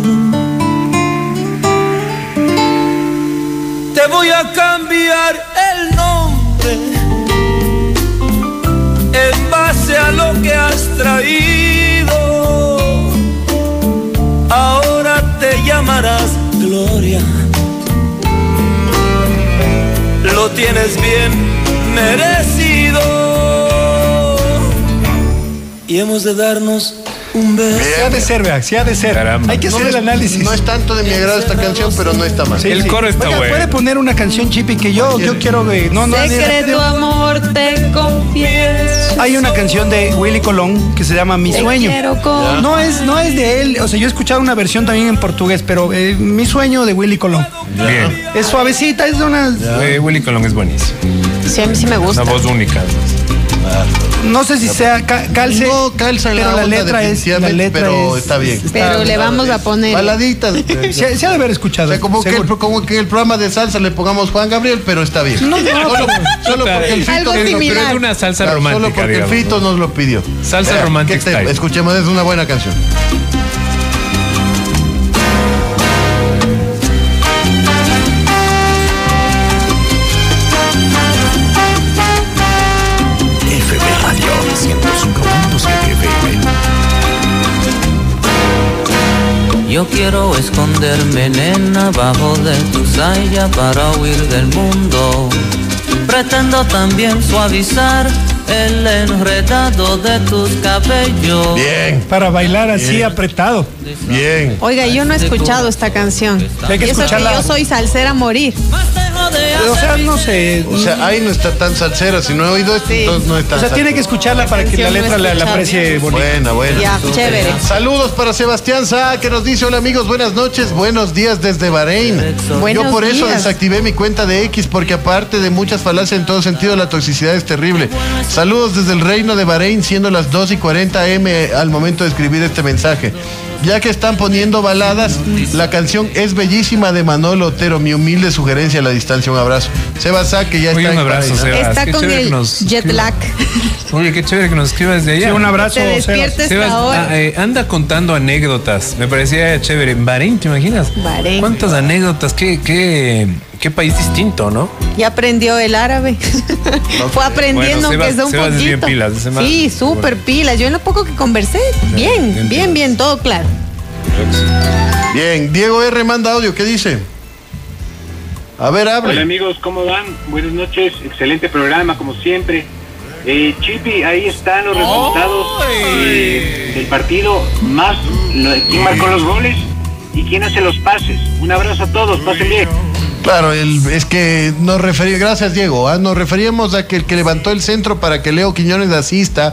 Te voy a cambiar el nombre en base a lo que has traído. Ahora te llamarás Gloria. Lo tienes bien merecido. Y hemos de darnos un beso. Sí ha de ser, vea, sí ha de ser. Caramba. Hay que No, hacer me- el análisis. no es tanto de mi agrado esta canción, pero no está mal. Sí, El sí. coro está Oiga, bueno. puede poner una canción, Chipi, que yo, yo quiero que. No, no, Secreto amor te confieso. hay una canción de Willy Colón que se llama Mi Te Sueño. quiero con- No es, no es de él, o sea, yo he escuchado una versión también en portugués, pero eh, Mi Sueño de Willy Colón. Bien. Es suavecita, es de una. Eh, Willy Colón es buenísimo. Sí, a mí sí me Una gusta. voz única. No sé si sea ca- calce. No calza en pero la la onda letra es. La definitivamente, letra pero es- está bien. Pero le vamos a poner. Baladitas. Se, se ha de haber escuchado. O sea, como que, el, seguro. como que el programa de salsa le pongamos Juan Gabriel, pero está bien. No, no, solo, solo porque el Algo Fito, similar. Pero es una salsa claro, romántica, solo porque digamos. el Fito nos lo pidió. Salsa Vea, romantic ¿qué te- style. Escuchemos, es una buena canción. F B Radio ciento cinco punto siete F M. Yo quiero esconderme, nena, bajo de tu saya para huir del mundo. Pretendo también suavizar el enredado de tus cabellos. Bien, Para bailar así apretado. bien. Oiga, yo no he escuchado esta canción. Hay que Y eso que escucharla. yo soy salsera a morir. O sea, no sé. O sea, ahí no está tan salsera. Si no he oído esto, Sí. entonces no está O sea, tiene que escucharla para que la canción no letra he la, la escuchado. aprecie bonita. Buena, buena. Ya, chévere. Saludos para Sebastián Sá, que nos dice: hola amigos, buenas noches, buenos días desde Bahrein. Buenos Yo por eso días. desactivé mi cuenta de X, porque aparte de muchas falacias en todo sentido, la toxicidad es terrible. Saludos desde el reino de Bahrein, siendo las dos y cuarenta eme al momento de escribir este mensaje. ya que están poniendo baladas, la canción Es Bellísima de Manolo Otero. Mi humilde sugerencia a la distancia. Un abrazo. Sebas Sa, que ya Oye, está un en abrazo, Paraná. Sebas. Está Qué con chévere el que nos jet escriba. lag. Oye, qué chévere que nos escribas de allá. Sí, un abrazo, Te Sebas. despiertes Sebas, ahora. ah, eh, anda contando anécdotas. Me parecía chévere. En Bahrein, ¿te imaginas? Bahrein. ¿Cuántas anécdotas? Qué, qué, qué país distinto, ¿no? Ya aprendió el árabe. Fue aprendiendo Bueno, aunque Sebas- sea un Sebas es poquito. bien pilas, ese man. Sí, súper Bueno. pilas. Yo en lo poco que conversé, bien, bien bien, bien, pilas. todo claro. Bien, Diego R. manda audio. ¿Qué dice? A ver, Hola hable. amigos, ¿cómo van? Buenas noches, excelente programa como siempre. Eh, Chipi, ahí están los resultados eh, del partido, más lo de quién marcó los goles y quién hace los pases. Un abrazo a todos, pasen bien. Claro, el, es que nos referíamos, gracias Diego, ¿ah? Nos referíamos a que el que levantó el centro para que Leo Quiñones asista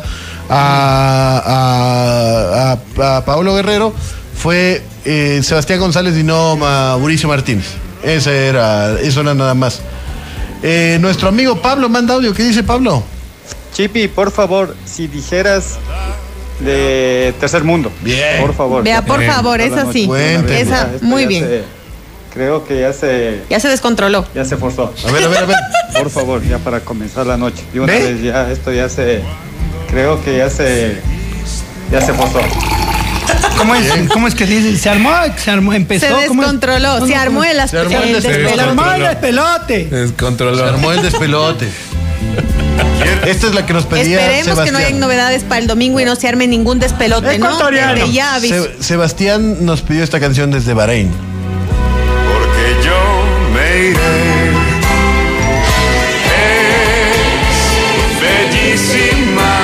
a, a, a, a Paolo Guerrero fue eh, Sebastián González y no Mauricio Martínez. Ese era, eso era nada más. Eh, nuestro amigo Pablo manda audio. ¿Qué dice Pablo? Chipi, por favor, si dijeras de Tercer Mundo. Bien. Por favor. Vea, por Bien. favor, Toda la esa noche, sí. de una Cuénteme. vez, Esa, ya, esto muy ya bien. se- creo que ya se, Ya se descontroló. ya se forzó. A ver, a ver, a ver. Por favor, ya para comenzar la noche. De una ¿Ve? vez ya, esto ya se, creo que ya se, ya se forzó. ¿Cómo es, ¿Cómo es que dice? Se armó, se armó, empezó. Se ¿cómo es? descontroló, ¿Cómo- se cómo? armó el, Se armó el el despelote. Se despelote. armó el Descontroló. despelote. Se Descontroló. armó el despelote. Esta es la que nos pedía Esperemos Sebastián. que no hayan novedades para el domingo y no se arme ningún despelote, ¿no? Ecuatoriano. Desde ya aviso. Se- Sebastián nos pidió esta canción desde Bahrein. Porque yo me iré. Es bellísima.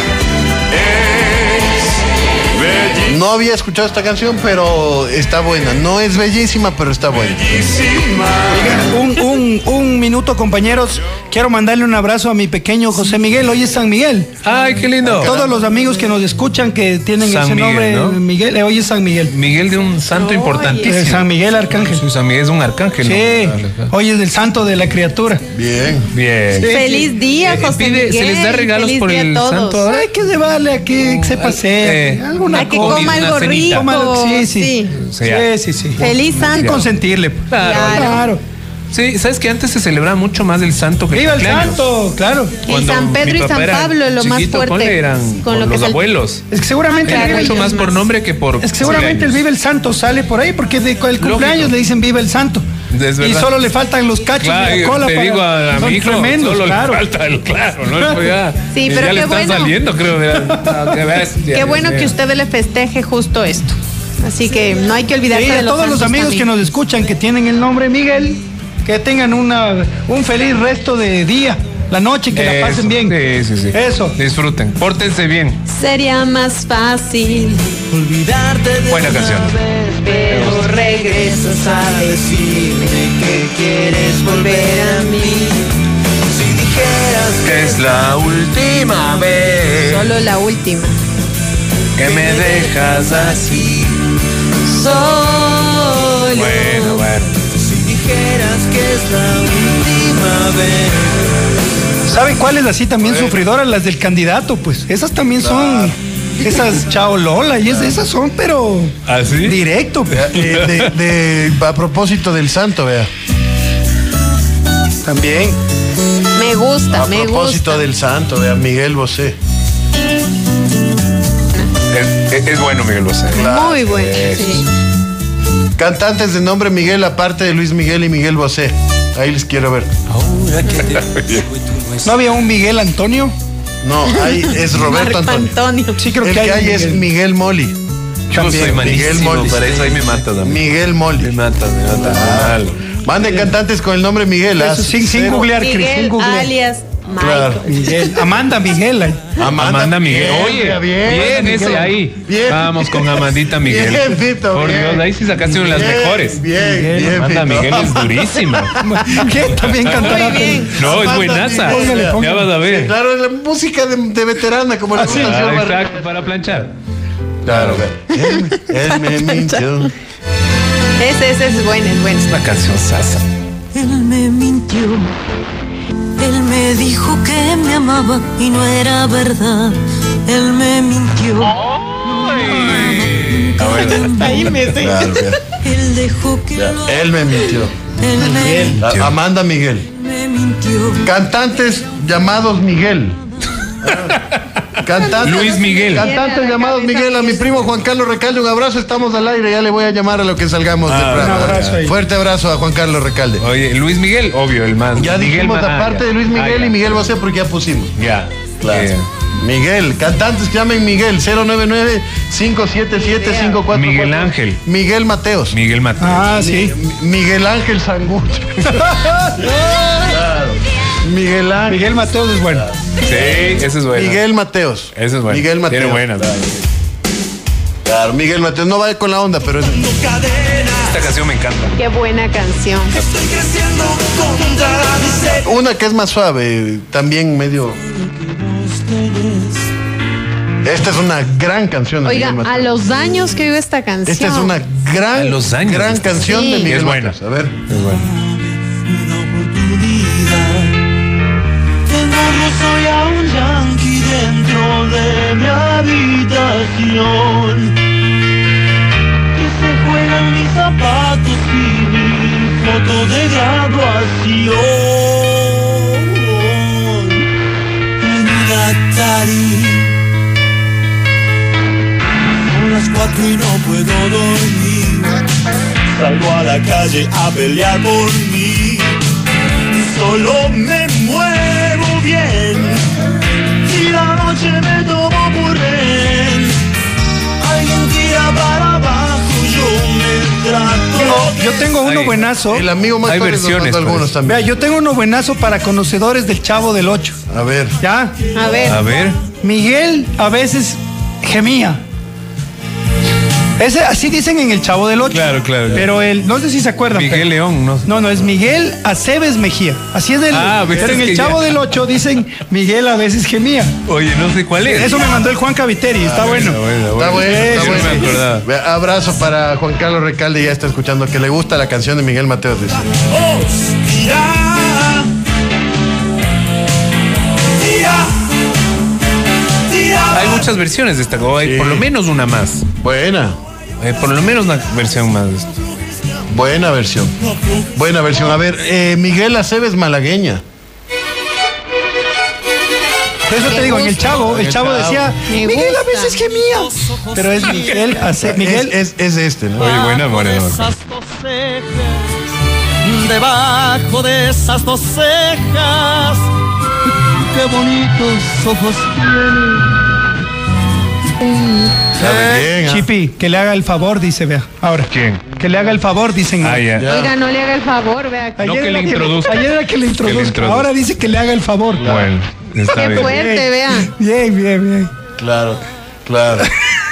Es belli- No había escuchado esta canción, pero está buena. No es bellísima, pero está buena. bellísima. Oigan, un, un, un minuto, compañeros. Quiero mandarle un abrazo a mi pequeño José Miguel. Hoy es San Miguel. Ay, qué lindo. Todos los amigos que nos escuchan que tienen San ese Miguel, nombre, ¿no? Miguel, eh, hoy es San Miguel. Miguel de un santo Oye. importantísimo. Eh, San Miguel Arcángel. Sí, San Miguel es un arcángel. Sí, ¿no? hoy es el santo de la criatura. Bien. Bien. Sí. Feliz día, Eh, José pide- Miguel. se les da regalos Feliz por día a el todos. santo ahora. Hay que llevarle a que se pase Eh, alguna A que cosa. coma Una algo cenita. rico. Coma algo- sí, sí. Sí. Sí, ya. Sí, sí, sí. Feliz Hay que santo. consentirle. Claro. Claro. Sí, sabes que antes se celebraba mucho más el santo que ¡Viva el cumpleaños. santo! Claro. Y Cuando San Pedro mi y papá San era Pablo, lo más chiquito, fuerte. ponle, eran Con por lo que los es el- abuelos. Es que seguramente, Claro, Era mucho ellos más por más. nombre que por es que seguramente el cumpleaños. Vive el Santo sale por ahí porque de el cumpleaños Lógico. le dicen Vive el Santo. Es Y verdad. solo le faltan los cachos Claro, de la cola te para- digo a, a son mi hijo, tremendos, solo claro. le falta el claro, ¿no? Eso ya, Sí, ya pero le qué están bueno. saliendo, creo. mira. Ah, qué bestia, Qué bueno Dios que mío. usted le festeje justo esto. Así que no hay que olvidarse Sí, de a los todos los santos amigos también. que nos escuchan que tienen el nombre Miguel, que tengan una, un feliz resto de día, la noche, que la Eso, pasen bien. Sí, sí, sí. Eso. Disfruten, pórtense bien. Sería más fácil, Olvidarte de Buena una canción. vez, pero regresas a decirme que quieres volver a mí. Si dijeras que Es la última vez solo la última. que me dejas así. Solo. Bueno, bueno. si dijeras que es la última vez. ¿Sabe cuáles así también sufridoras? Las del candidato, pues. Esas también son. Esas Chao Lola y es- esas son, pero. ¿Así? Directo. pues. Eh, de- de- a propósito del santo, vea. También. Me gusta, A me propósito gusta. del santo, vea, Miguel Bosé. Es, es- es bueno, Miguel Bosé. Muy bueno, sí. Cantantes de nombre Miguel, aparte de Luis Miguel y Miguel Bosé. Ahí les quiero ver. ¿No había un Miguel Antonio? No, ahí es Roberto Marco Antonio. Antonio. Sí, creo El que hay. que hay un es Miguel. Miguel Moli. Yo soy Miguel malísimo, Mollis. para eso ahí me matas a mí. Miguel Moli. Me matas, me matas. muy mal. Manden cantantes con el nombre Miguel. ¿ah? Eso, sin, sin Cero. googlear, Cris, sin Miguel googlear. alias Claro. Michael. Miguel. Amanda Miguel. ahí. Amanda, Miguel. Oye, vea, bien, ese Miguel. ahí. Bien. Vamos con Amandita Miguel. Bien, Pito, Por bien. Dios, ahí sí sacaste una de las Bien, mejores. Bien, bien, Amanda Pito. Miguel es durísima. ¿Qué? También cantará. Muy bien. No, es Amanda buenaza. Miguel. Póngale, Ya póngale. vas a ver. Claro, es la música de, de veterana, como le gusta al señor Ah, Barriga. exacto, para planchar. Claro, vea. Él, él me mintió. Ese, ese es bueno, es bueno. Una canción sasa. Él me mintió. Él me dijo que me amaba y no era verdad. Él me mintió. No me amaba y Ah, bueno. Ahí me sé. Claro, ya. Él dejó que Ya, lo- él me mintió. él me- A- Amanda Miguel. me mintió. Cantantes llamados Miguel. Cantantes, Luis Miguel. Cantantes llamados Miguel. A mi primo Juan Carlos Recalde, un abrazo. Estamos al aire. Ya le voy a llamar a lo que salgamos Ah, temprano. un abrazo ahí. Fuerte abrazo a Juan Carlos Recalde. Oye, Luis Miguel, obvio, el más. Ya Miguel dijimos Ma- ah, aparte ya. de Luis Miguel Ah, ya. y Miguel Bosé porque ya pusimos. Ya. Claro. Eh, Miguel, cantantes que llamen Miguel, cero nueve nueve, cinco siete siete, cinco cuatro cuatro. Miguel Ángel. Miguel Mateos. Miguel Mateo. Ah, sí. Mi- Miguel Ángel Sangucho. Claro. Miguel Ángel. Miguel Mateos es bueno. Sí, ese es bueno. Miguel Mateos. Ese es bueno. Miguel Mateos. Tiene buenas. Claro, Miguel Mateos. No va con la onda, pero es... Esta canción me encanta. Qué buena canción. Una que es más suave, también medio... Esta es una gran canción de Oiga, Miguel a Mateos. los años que vive esta canción. Esta es una A gran, los años. gran canción Sí. de Miguel Es buena. Mateos. A ver. Es bueno. Una oportunidad. Tengo roso y a un yankee dentro de mi habitación. Que se juegan mis zapatos y mi foto de graduación. En un Atari. Son las cuatro y no puedo dormir. Salgo a la calle a pelear por mí. Solo me muevo bien. Si la noche me tomo por rehén, alguien tira para abajo, yo me trato. Yo tengo uno Ay, buenazo. El amigo más Hay Torres nos versiones, mandó algunos pues. también. Vea, yo tengo uno buenazo para conocedores del Chavo del Ocho. A ver. ¿Ya? A ver. A ver. Miguel a veces gemía. Ese, así dicen en el Chavo del Ocho. Claro, claro, claro. Pero el, no sé si se acuerdan. Miguel pero- León, no sé. No, no, es Miguel Aceves Mejía. Así es el. Ah, ves, pero en es el que Chavo ya- del Ocho dicen Miguel a veces gemía. Oye, no sé cuál es. Eso me mandó el Juan Caviteri, está bueno. Está bueno, está Yo no me bueno. acordaba. Vea, abrazo para Juan Carlos Recalde, ya está escuchando que le gusta la canción de Miguel Mateos. Dice. Hostia. Tira. Tira. Hay muchas versiones de esta, o hay Sí. por lo menos una más. Buena, Hay por lo menos una versión más de esto. buena versión. Buena versión. A ver, eh, Miguel Aceves malagueña. Por eso te Me digo, en el gusta. Chavo, el El Chavo Chavo. decía, Me Miguel a gusta. veces gemía. Pero es Miguel Ace- Miguel. Es, es, es este, ¿no? Oye, buena, buena. De buena. esas dos cejas, debajo de esas dos cejas, qué bonitos ojos tiene. Sabe bien, ¿ah? Chipi, que le haga el favor, dice, vea. Ahora. ¿Quién? Que le haga el favor, dicen. Ah, ya. Ya. Oiga, no le haga el favor, vea. No, que era le introduzca. ayer era que le introduzca. introduzca. Ahora dice que le haga el favor. Bueno, está Qué bien. fuerte, vea. Bien, bien, bien. Claro, claro.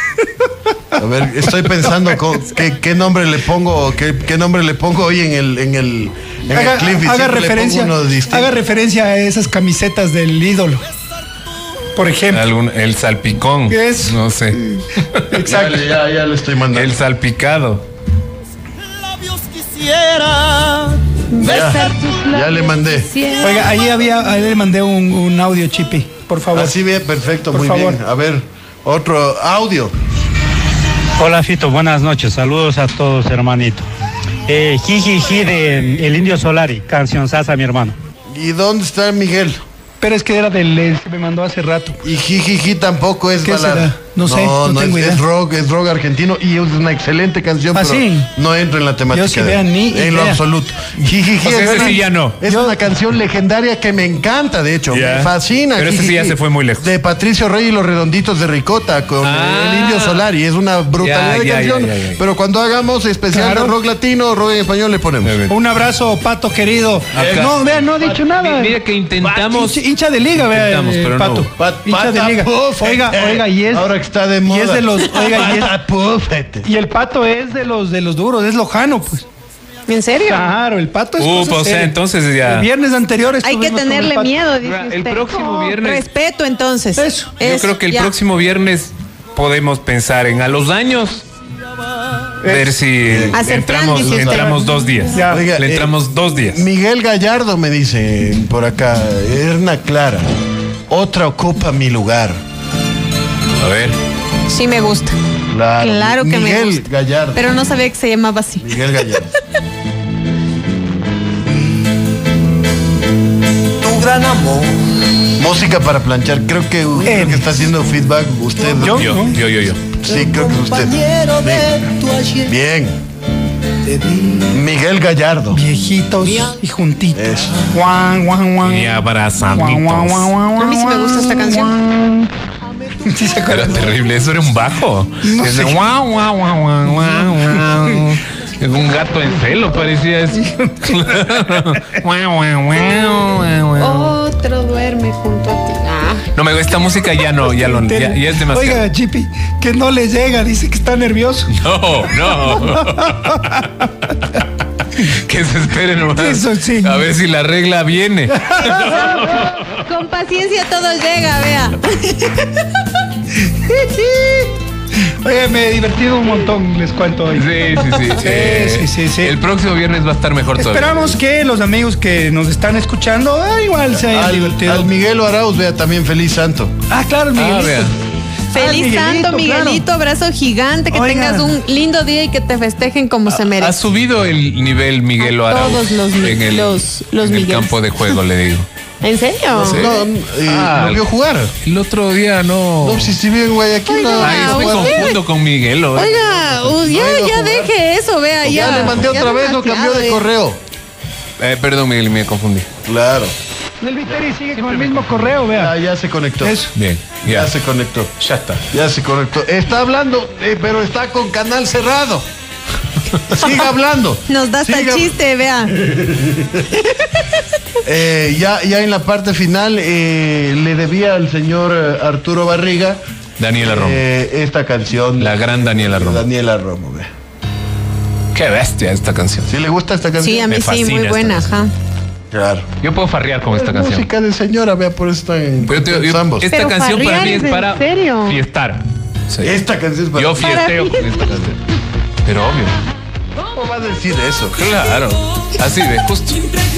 A ver, estoy pensando con, qué, qué nombre le pongo, qué, qué nombre le pongo hoy en el, en el, en Haga, el clip. y haga siempre le referencia, pongo uno distinto. haga referencia a esas camisetas del ídolo. Por ejemplo. Algún- el salpicón. ¿Qué es? No sé. Exacto. Ya, ya, ya le estoy mandando. El salpicado. Labios quisiera. Besar tus Ya labios le mandé. quisiera. Oiga, ahí había, ahí le mandé un, un audio, Chipi, por favor. Así bien, perfecto, Por muy favor. bien. A ver, otro audio. Hola Fito, buenas noches, saludos a todos hermanito. Eh, Jijiji de El Indio Solari, canción sasa mi hermano. ¿Y dónde está Miguel? Pero es que era del el que me mandó hace rato. Y Jijiji tampoco es ¿Qué balada. será? No sé, no tengo es, idea. es rock, es rock argentino y es una excelente canción, ¿Ah, pero sí? no entra en la temática. Yo sí, de- vean, ni en lo idea. absoluto. Jijiji O sea, es ese una- sí ya no. Es una canción legendaria que me encanta, de hecho, Ya. me fascina. Pero ese sí ya Jijiji. se fue muy lejos. De Patricio Rey y los Redonditos de Ricota con Ah. el Indio Solari. Es una brutalidad Ya, de ya, canción. ya, ya, ya. Pero cuando hagamos especial Claro. de rock latino, rock en español le ponemos. Un abrazo, Pato querido. Acá. No, vea, no ha dicho nada. Mira que intentamos. Hincha, hincha de liga, vea, Intentamos, el pero no. Pato. Pat- hincha de pata liga. puffet. Oiga, oiga, y es. Ahora que está de y moda. es de los. Oiga, y es- Pata puffet. y el Pato es de los de los duros, es lojano, pues. ¿En serio? Claro, el Pato es. Uh, cosa o sea, seria. entonces ya. El viernes anteriores. Hay que estuvimos con el tenerle Pato. miedo, dice El usted. próximo viernes. Respeto, entonces. Eso. Yo Es- creo que el ya. próximo viernes podemos pensar en a los años. Ver si Hacer plan, entramos, dice usted. entramos dos días. Ya. Oiga, Le eh, entramos dos días. Miguel Gallardo me dice por acá, Erna Clara, otra ocupa mi lugar. A ver. Sí me gusta. Claro, Claro que me Miguel gusta. Gallardo. Pero no sabía que se llamaba así. Miguel Gallardo. Tu gran amor. Música para planchar. Creo que, creo que está haciendo feedback usted. ¿no? Yo, yo, yo, yo. yo. Sí, creo que es usted. Compañero de tu ayer. Bien. Miguel Gallardo. Viejitos y juntitos. Eso. Guan, guan, guan. Y abrazamitos. Guan, guan, guan, guan, A mí sí me gusta esta canción. Sí, se Era acuerdan. terrible, eso era un bajo. No Es sé. de guau, guau, guau, guau, guau, guau. Es un gato en celo, parecía así. Guau, guau, guau, guau, guau. Otro duerme junto a ti. Ah. No me esta música ya no, ya, lo, ya, ya es demasiado. Oiga, Chipi, que no le llega, dice que está nervioso. No, no. Que se espere nomás. Eso sí. A ver si la regla viene. Con paciencia todo llega, vea. Oiga, me he divertido un montón, les cuento hoy. Sí, sí, sí. Sí, Eh, sí, sí, sí. El próximo viernes va a estar mejor todavía. Esperamos que los amigos que nos están escuchando, ah, igual se hayan Al, divertido. al Miguel Arauz, vea, también feliz santo. Ah, claro, el Ah, Miguelito. vea. Feliz Miguelito, santo, Miguelito, claro. abrazo gigante, que Oiga. tengas un lindo día y que te festejen como se Ha merece. subido el nivel Miguel A Arauz todos los mi- en el, los- los en el Migueles. campo de juego, le digo. ¿En serio? Sí. No, eh, Ah, ¿lo vio jugar? El otro día no. No, si se vio en Guayaquil. Oiga, no, Ay, no me usted- jugó. confundo con Miguel. ¿o? Oiga, uh, ya, iba a ya jugar. deje eso, vea, ya. Ya le mandé otra Ya vez, lo cambió demasiado, de eh. correo. Eh, perdón, Miguel, me confundí. Claro. El Viteri sigue con el mismo correo, vea. Ya, ya se conectó. Eso. Bien, Ya ya. se conectó. Ya está. Ya se conectó. Está hablando, eh, pero está con canal cerrado. Siga hablando. Nos da hasta Siga- chiste, vea. Eh, ya, ya en la parte final eh, le debía al señor eh, Arturo Barriga Daniela Romo. eh, esta canción. La gran Daniela Romo. Daniela Romo, ve. Qué bestia esta canción. ¿Sí le gusta esta canción? Sí, a mí Me sí, fascina muy esta buena, canción. ajá. Claro. Yo puedo farrear con esta Es canción. música de señora, vea, por eso está en Pero te- yo- ambos. esta Pero canción para farrear mí es es en para serio. fiestar. Sí. Esta canción es para... Yo fiesteo con esta canción. Pero obvio. ¿Cómo va a decir eso? Claro. Así de justo.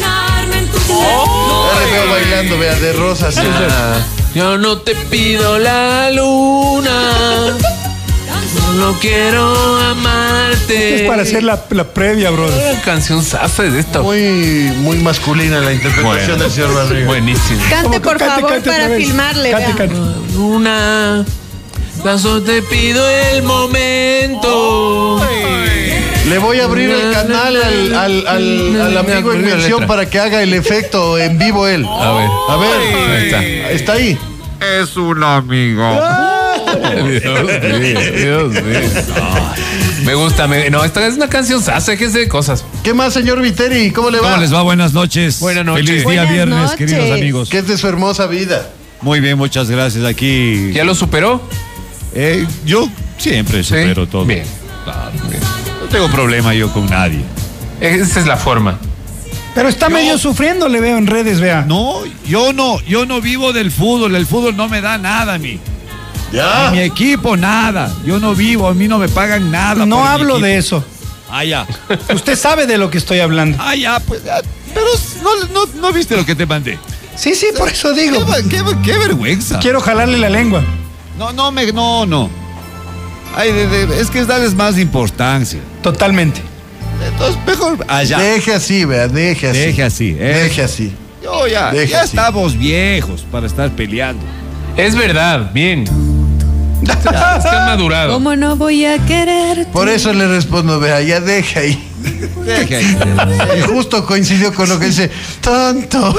Ya le veo bailando, vea, de rosas. Ah, yo no te pido la luna. Solo quiero amarte. Es para hacer la, la previa, brother. Una canción safa de esta. Muy, muy masculina la interpretación Bueno. del señor Barriga. Buenísimo. Cante, por Cante, favor, cante para otra vez. filmarle, Cante, vea. cante. Luna. Solo te pido el momento. Le voy a abrir el canal al, al, al, al amigo en mención para que haga el efecto en vivo él. A ver. A ver. Ahí está. Está ahí. Es un amigo. Dios mío, Dios mío. Me gusta, me- no, esta es una canción sasa, que de cosas. ¿Qué más, señor Viteri? ¿Cómo le va? ¿Cómo les va? Buenas noches. Buenas noches. Feliz día Buenas viernes, noches. queridos amigos. ¿Qué es de su hermosa vida? Muy bien, muchas gracias. Aquí. ¿Ya lo superó? Eh, yo siempre Sí. supero todo. Bien. Claro, bien. No tengo problema yo con nadie. Esa es la forma. Pero está medio sufriendo, le veo en redes, vea. No, yo no, yo no vivo del fútbol. El fútbol no me da nada a mí. Ya. Ni mi equipo, nada. Yo no vivo, a mí no me pagan nada. No por mi hablo equipo. de eso. Ah, ya. Usted sabe de lo que estoy hablando. Ah, ya, pues. ya. Pero no, no, no viste lo que te mandé. Sí, sí, por eso digo. Qué, qué- qué vergüenza. Quiero jalarle la lengua. No, no, me, no, no. Ay, de- de- es que es darles más importancia. Totalmente. Entonces, mejor allá. Deje así, vea, deje así. Deje así, ¿eh? Deje así. Yo ya, Deje ya así. estamos viejos para estar peleando. Es verdad, bien. Está madurado. ¿Cómo no voy a querer? Por eso le respondo, vea, ya deje ahí. Deje ahí. Y justo coincidió con lo que dice, tonto.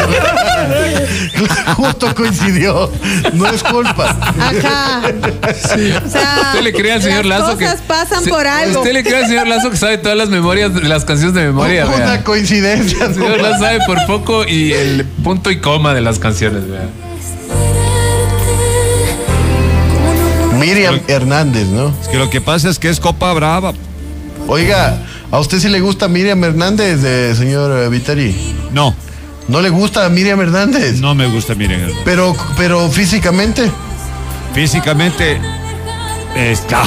Justo coincidió. No es culpa. Ajá. O sea, Usted le cree al señor las Lazo que. cosas pasan se- por algo. Usted le cree al señor Lazo que sabe todas las memorias, de las canciones de memoria, Una vea. coincidencia. El señor Lazo sabe por poco y el punto y coma de las canciones, vea. Miriam Hernández, ¿no? Es que lo que pasa es que es Copa Brava. Oiga, ¿a usted sí le gusta Miriam Hernández, eh, señor eh, Viteri? No, ¿No le gusta Miriam Hernández? no me gusta, miren. Pero, pero físicamente. Físicamente está.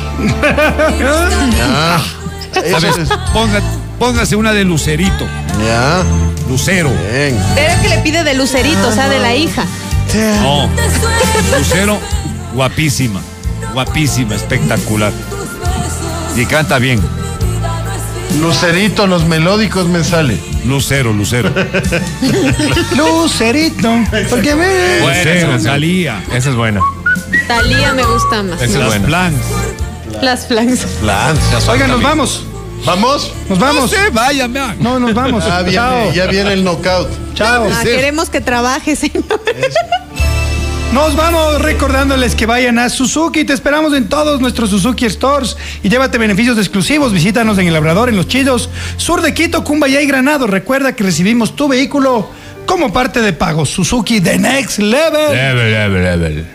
Ah, eso ¿Sabes? es- Ponga- póngase una de Lucerito. Ya. Lucero. Bien. Pero que le pide de Lucerito, o sea, de la hija. No. Lucero, guapísima. guapísima, espectacular. Y canta bien. Lucerito, los melódicos me sale. Lucero, Lucero. Lucerito. Porque me... Lucero, Talía. Esa es buena. Talía me gusta más. Esa es Las buena. Plans. Las flanks. Plans. Oigan, nos vamos. ¿Vamos? Nos vamos. No sé, vaya, man. No, nos vamos. Ah, viene, Chao. ya viene el knockout. Chao. Ah, queremos que trabaje, señor. Nos vamos recordándoles que vayan a Suzuki. Te esperamos en todos nuestros Suzuki Stores y llévate beneficios exclusivos. Visítanos en El Labrador, en Los Chillos, sur de Quito, Cumbayá y Granado. Recuerda que recibimos tu vehículo como parte de pago. Suzuki The Next Level. Level, level, level.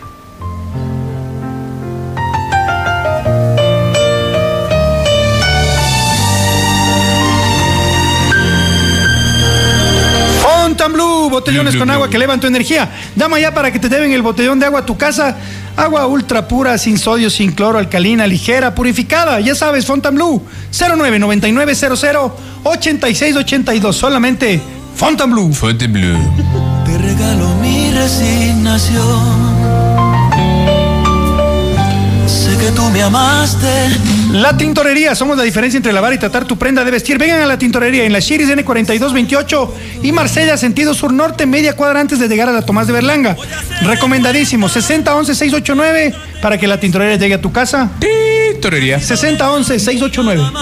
Fontainebleau, botellones Blue, con blue, agua blue. que elevan tu energía. Llama ya para que te lleven el botellón de agua a tu casa. Agua ultra pura, sin sodio, sin cloro, alcalina, ligera, purificada. Ya sabes, Fontainebleau. cero nueve noventa y nueve cero cero ochenta y seis ochenta y dos. Solamente Fontainebleau. Fontainebleau. Te regalo mi resignación. Sé que tú me amaste. La Tintorería, somos la diferencia entre lavar y tratar tu prenda de vestir. Vengan a La Tintorería en la Chiris N cuarenta y dos veintiocho y Marsella, sentido sur norte, media cuadra antes de llegar a la Tomás de Berlanga. Recomendadísimo, sesenta once seiscientos ochenta y nueve para que La Tintorería llegue a tu casa. Tintorería. sesenta once seiscientos ochenta y nueve.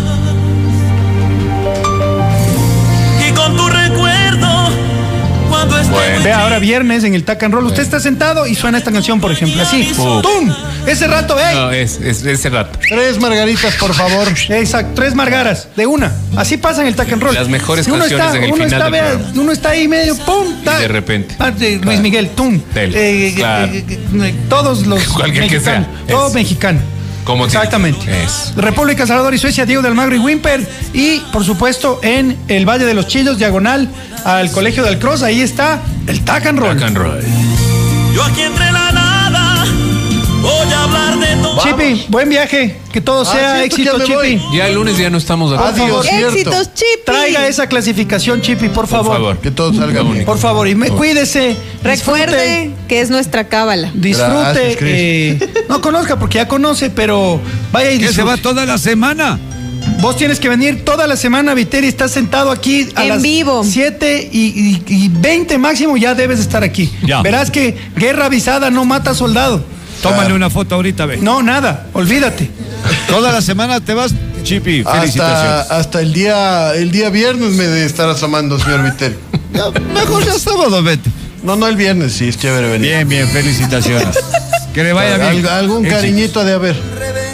Y con tu recuerdo, cuando esté Bueno. Vea, ahora viernes en el Tac and Roll. Usted está sentado y suena esta canción, por ejemplo, así. Uh. ¡Tum! Ese rato, ¡ey! No, es, es ese rato. Tres margaritas, por favor. Exacto, tres margaras, de una. Así pasa en el Tac and Roll. Las mejores Si uno canciones está, en el uno final está, del vea, programa. uno está ahí medio, ¡pum! ta. Y de repente. Ah, de Luis Claro. Miguel, ¡tum! Del. Eh, Claro. eh, eh, eh, todos los Cualquier que mexicanos. sea. Todo Es. mexicano. Como tiene. Exactamente. Es. República Salvador y Suecia, Diego de Almagro y Wimper. Y, por supuesto, en el Valle de los Chillos, diagonal al Colegio del Cross, ahí está el Tac and Roll. Rock and roll. yo aquí entre la nada voy a hablar de todo. Chipi, buen viaje. Que todo Ah, sea siento que éxito, ya me Chipi. voy. Ya el lunes ya no estamos acá. Adiós, cierto. Éxitos, Chipi. Traiga esa clasificación, Chipi, por Por favor. favor. Que todo salga bien. Por favor, y me, cuídese. Recuerde que es nuestra cábala. Disfrute. Gracias, Cris. eh, no conozca porque ya conoce, pero vaya y ¿Qué se disfrute. va toda la semana? Vos tienes que venir toda la semana, Viteri. Estás sentado aquí a En las vivo. siete y, y, y veinte máximo. Ya debes estar aquí. Ya. Verás que guerra avisada no mata soldado. Tómale una foto ahorita, ve. No, nada. Olvídate. Toda la semana te vas, Chipi. Hasta, Felicitaciones. hasta el día el día viernes me de estar asomando, señor Viteri. Ya, mejor ya sábado, vete. No, no el viernes, sí, es chévere venir. Bien, bien, felicitaciones. Que le vaya bien. Alg- algún Éxitos. cariñito de haber.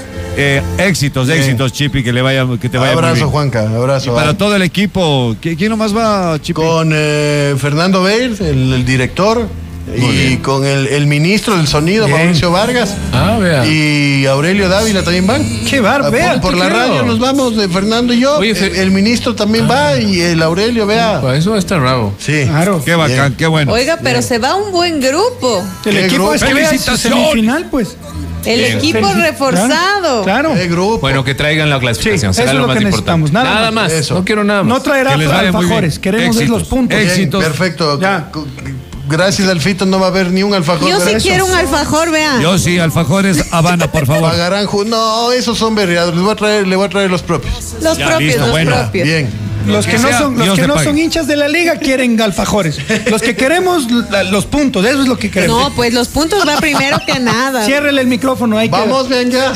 Eh, éxitos, Bien. éxitos, Chipi, que le vaya, que te vaya muy Abrazo, bien. Juanca, abrazo. Y para ah. todo el equipo, ¿qui- ¿quién nomás va, Chipi? Con eh, Fernando Beir, el, el director, Muy y bien. con el, el ministro del sonido, Bien. Mauricio Vargas, Ah, vea. y Aurelio Dávila también van. Qué bar, Ah, vea. por, por qué la feo. radio nos vamos, de Fernando y yo. Oye, el, Fe- el ministro también va y el Aurelio, vea. Para eso está bravo. Sí. Claro. Qué bacán, Bien. qué bueno. Oiga, pero se va un buen grupo. El Qué equipo grupo. es que vea su ¡Felicitación! semifinal, pues. El Bien. equipo Felici- reforzado. Claro. Qué grupo. Bueno, que traigan la clasificación. Sí, será eso es lo lo más que importante. necesitamos, nada más. más. Eso. No quiero nada más. No traerá Que les vaya muy alfajores. bien. Queremos es los Éxitos. puntos. Bien, éxitos. perfecto. Ya. C- c- Gracias, Alfito, no va a haber ni un alfajor. Yo sí ¿verdad? quiero un alfajor, vea. Yo sí, alfajores Habana, por favor. Pagarán ju- No, esos son berreados. Les voy a traer, le voy a traer los propios. Los Ya, propios, listo, los bueno. propios. Bien. Los que, que no sea, son, los Dios que te no pague. son hinchas de la liga quieren alfajores. Los que queremos la- los puntos, eso es lo que queremos. No, pues los puntos va primero que nada. Ciérrele el micrófono, hay que- Vamos, vean ya.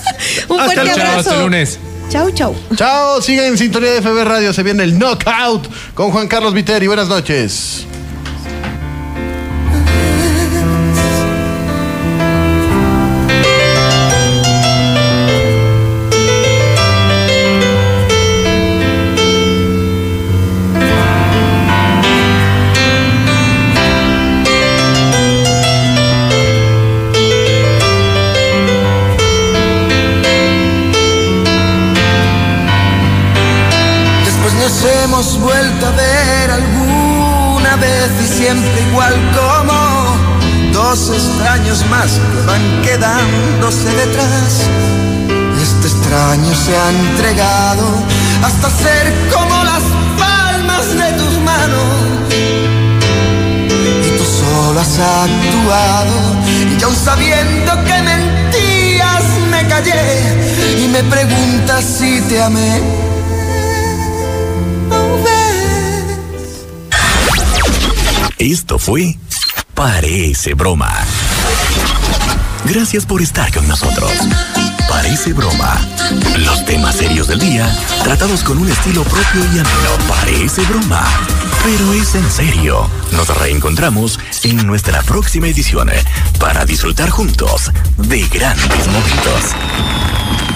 Un Hasta fuerte el- Chao, abrazo. hasta el lunes. Chau, chau. Chao, sigan en sintonía de F B Radio. Se viene el Knockout con Juan Carlos Viteri. Buenas noches. Después nos hemos vuelto a ver alguna vez y siempre igual como dos extraños más que van quedándose detrás. Este extraño se ha entregado hasta ser como las palmas de tus manos. Y tú solo has actuado y aún sabiendo que mentir me callé y me preguntas si te amé. Esto fue Parece Broma. Gracias por estar con nosotros. Parece Broma. Los temas serios del día tratados con un estilo propio y ameno. Parece Broma, pero es en serio. Nos reencontramos en nuestra próxima edición para disfrutar juntos de grandes momentos.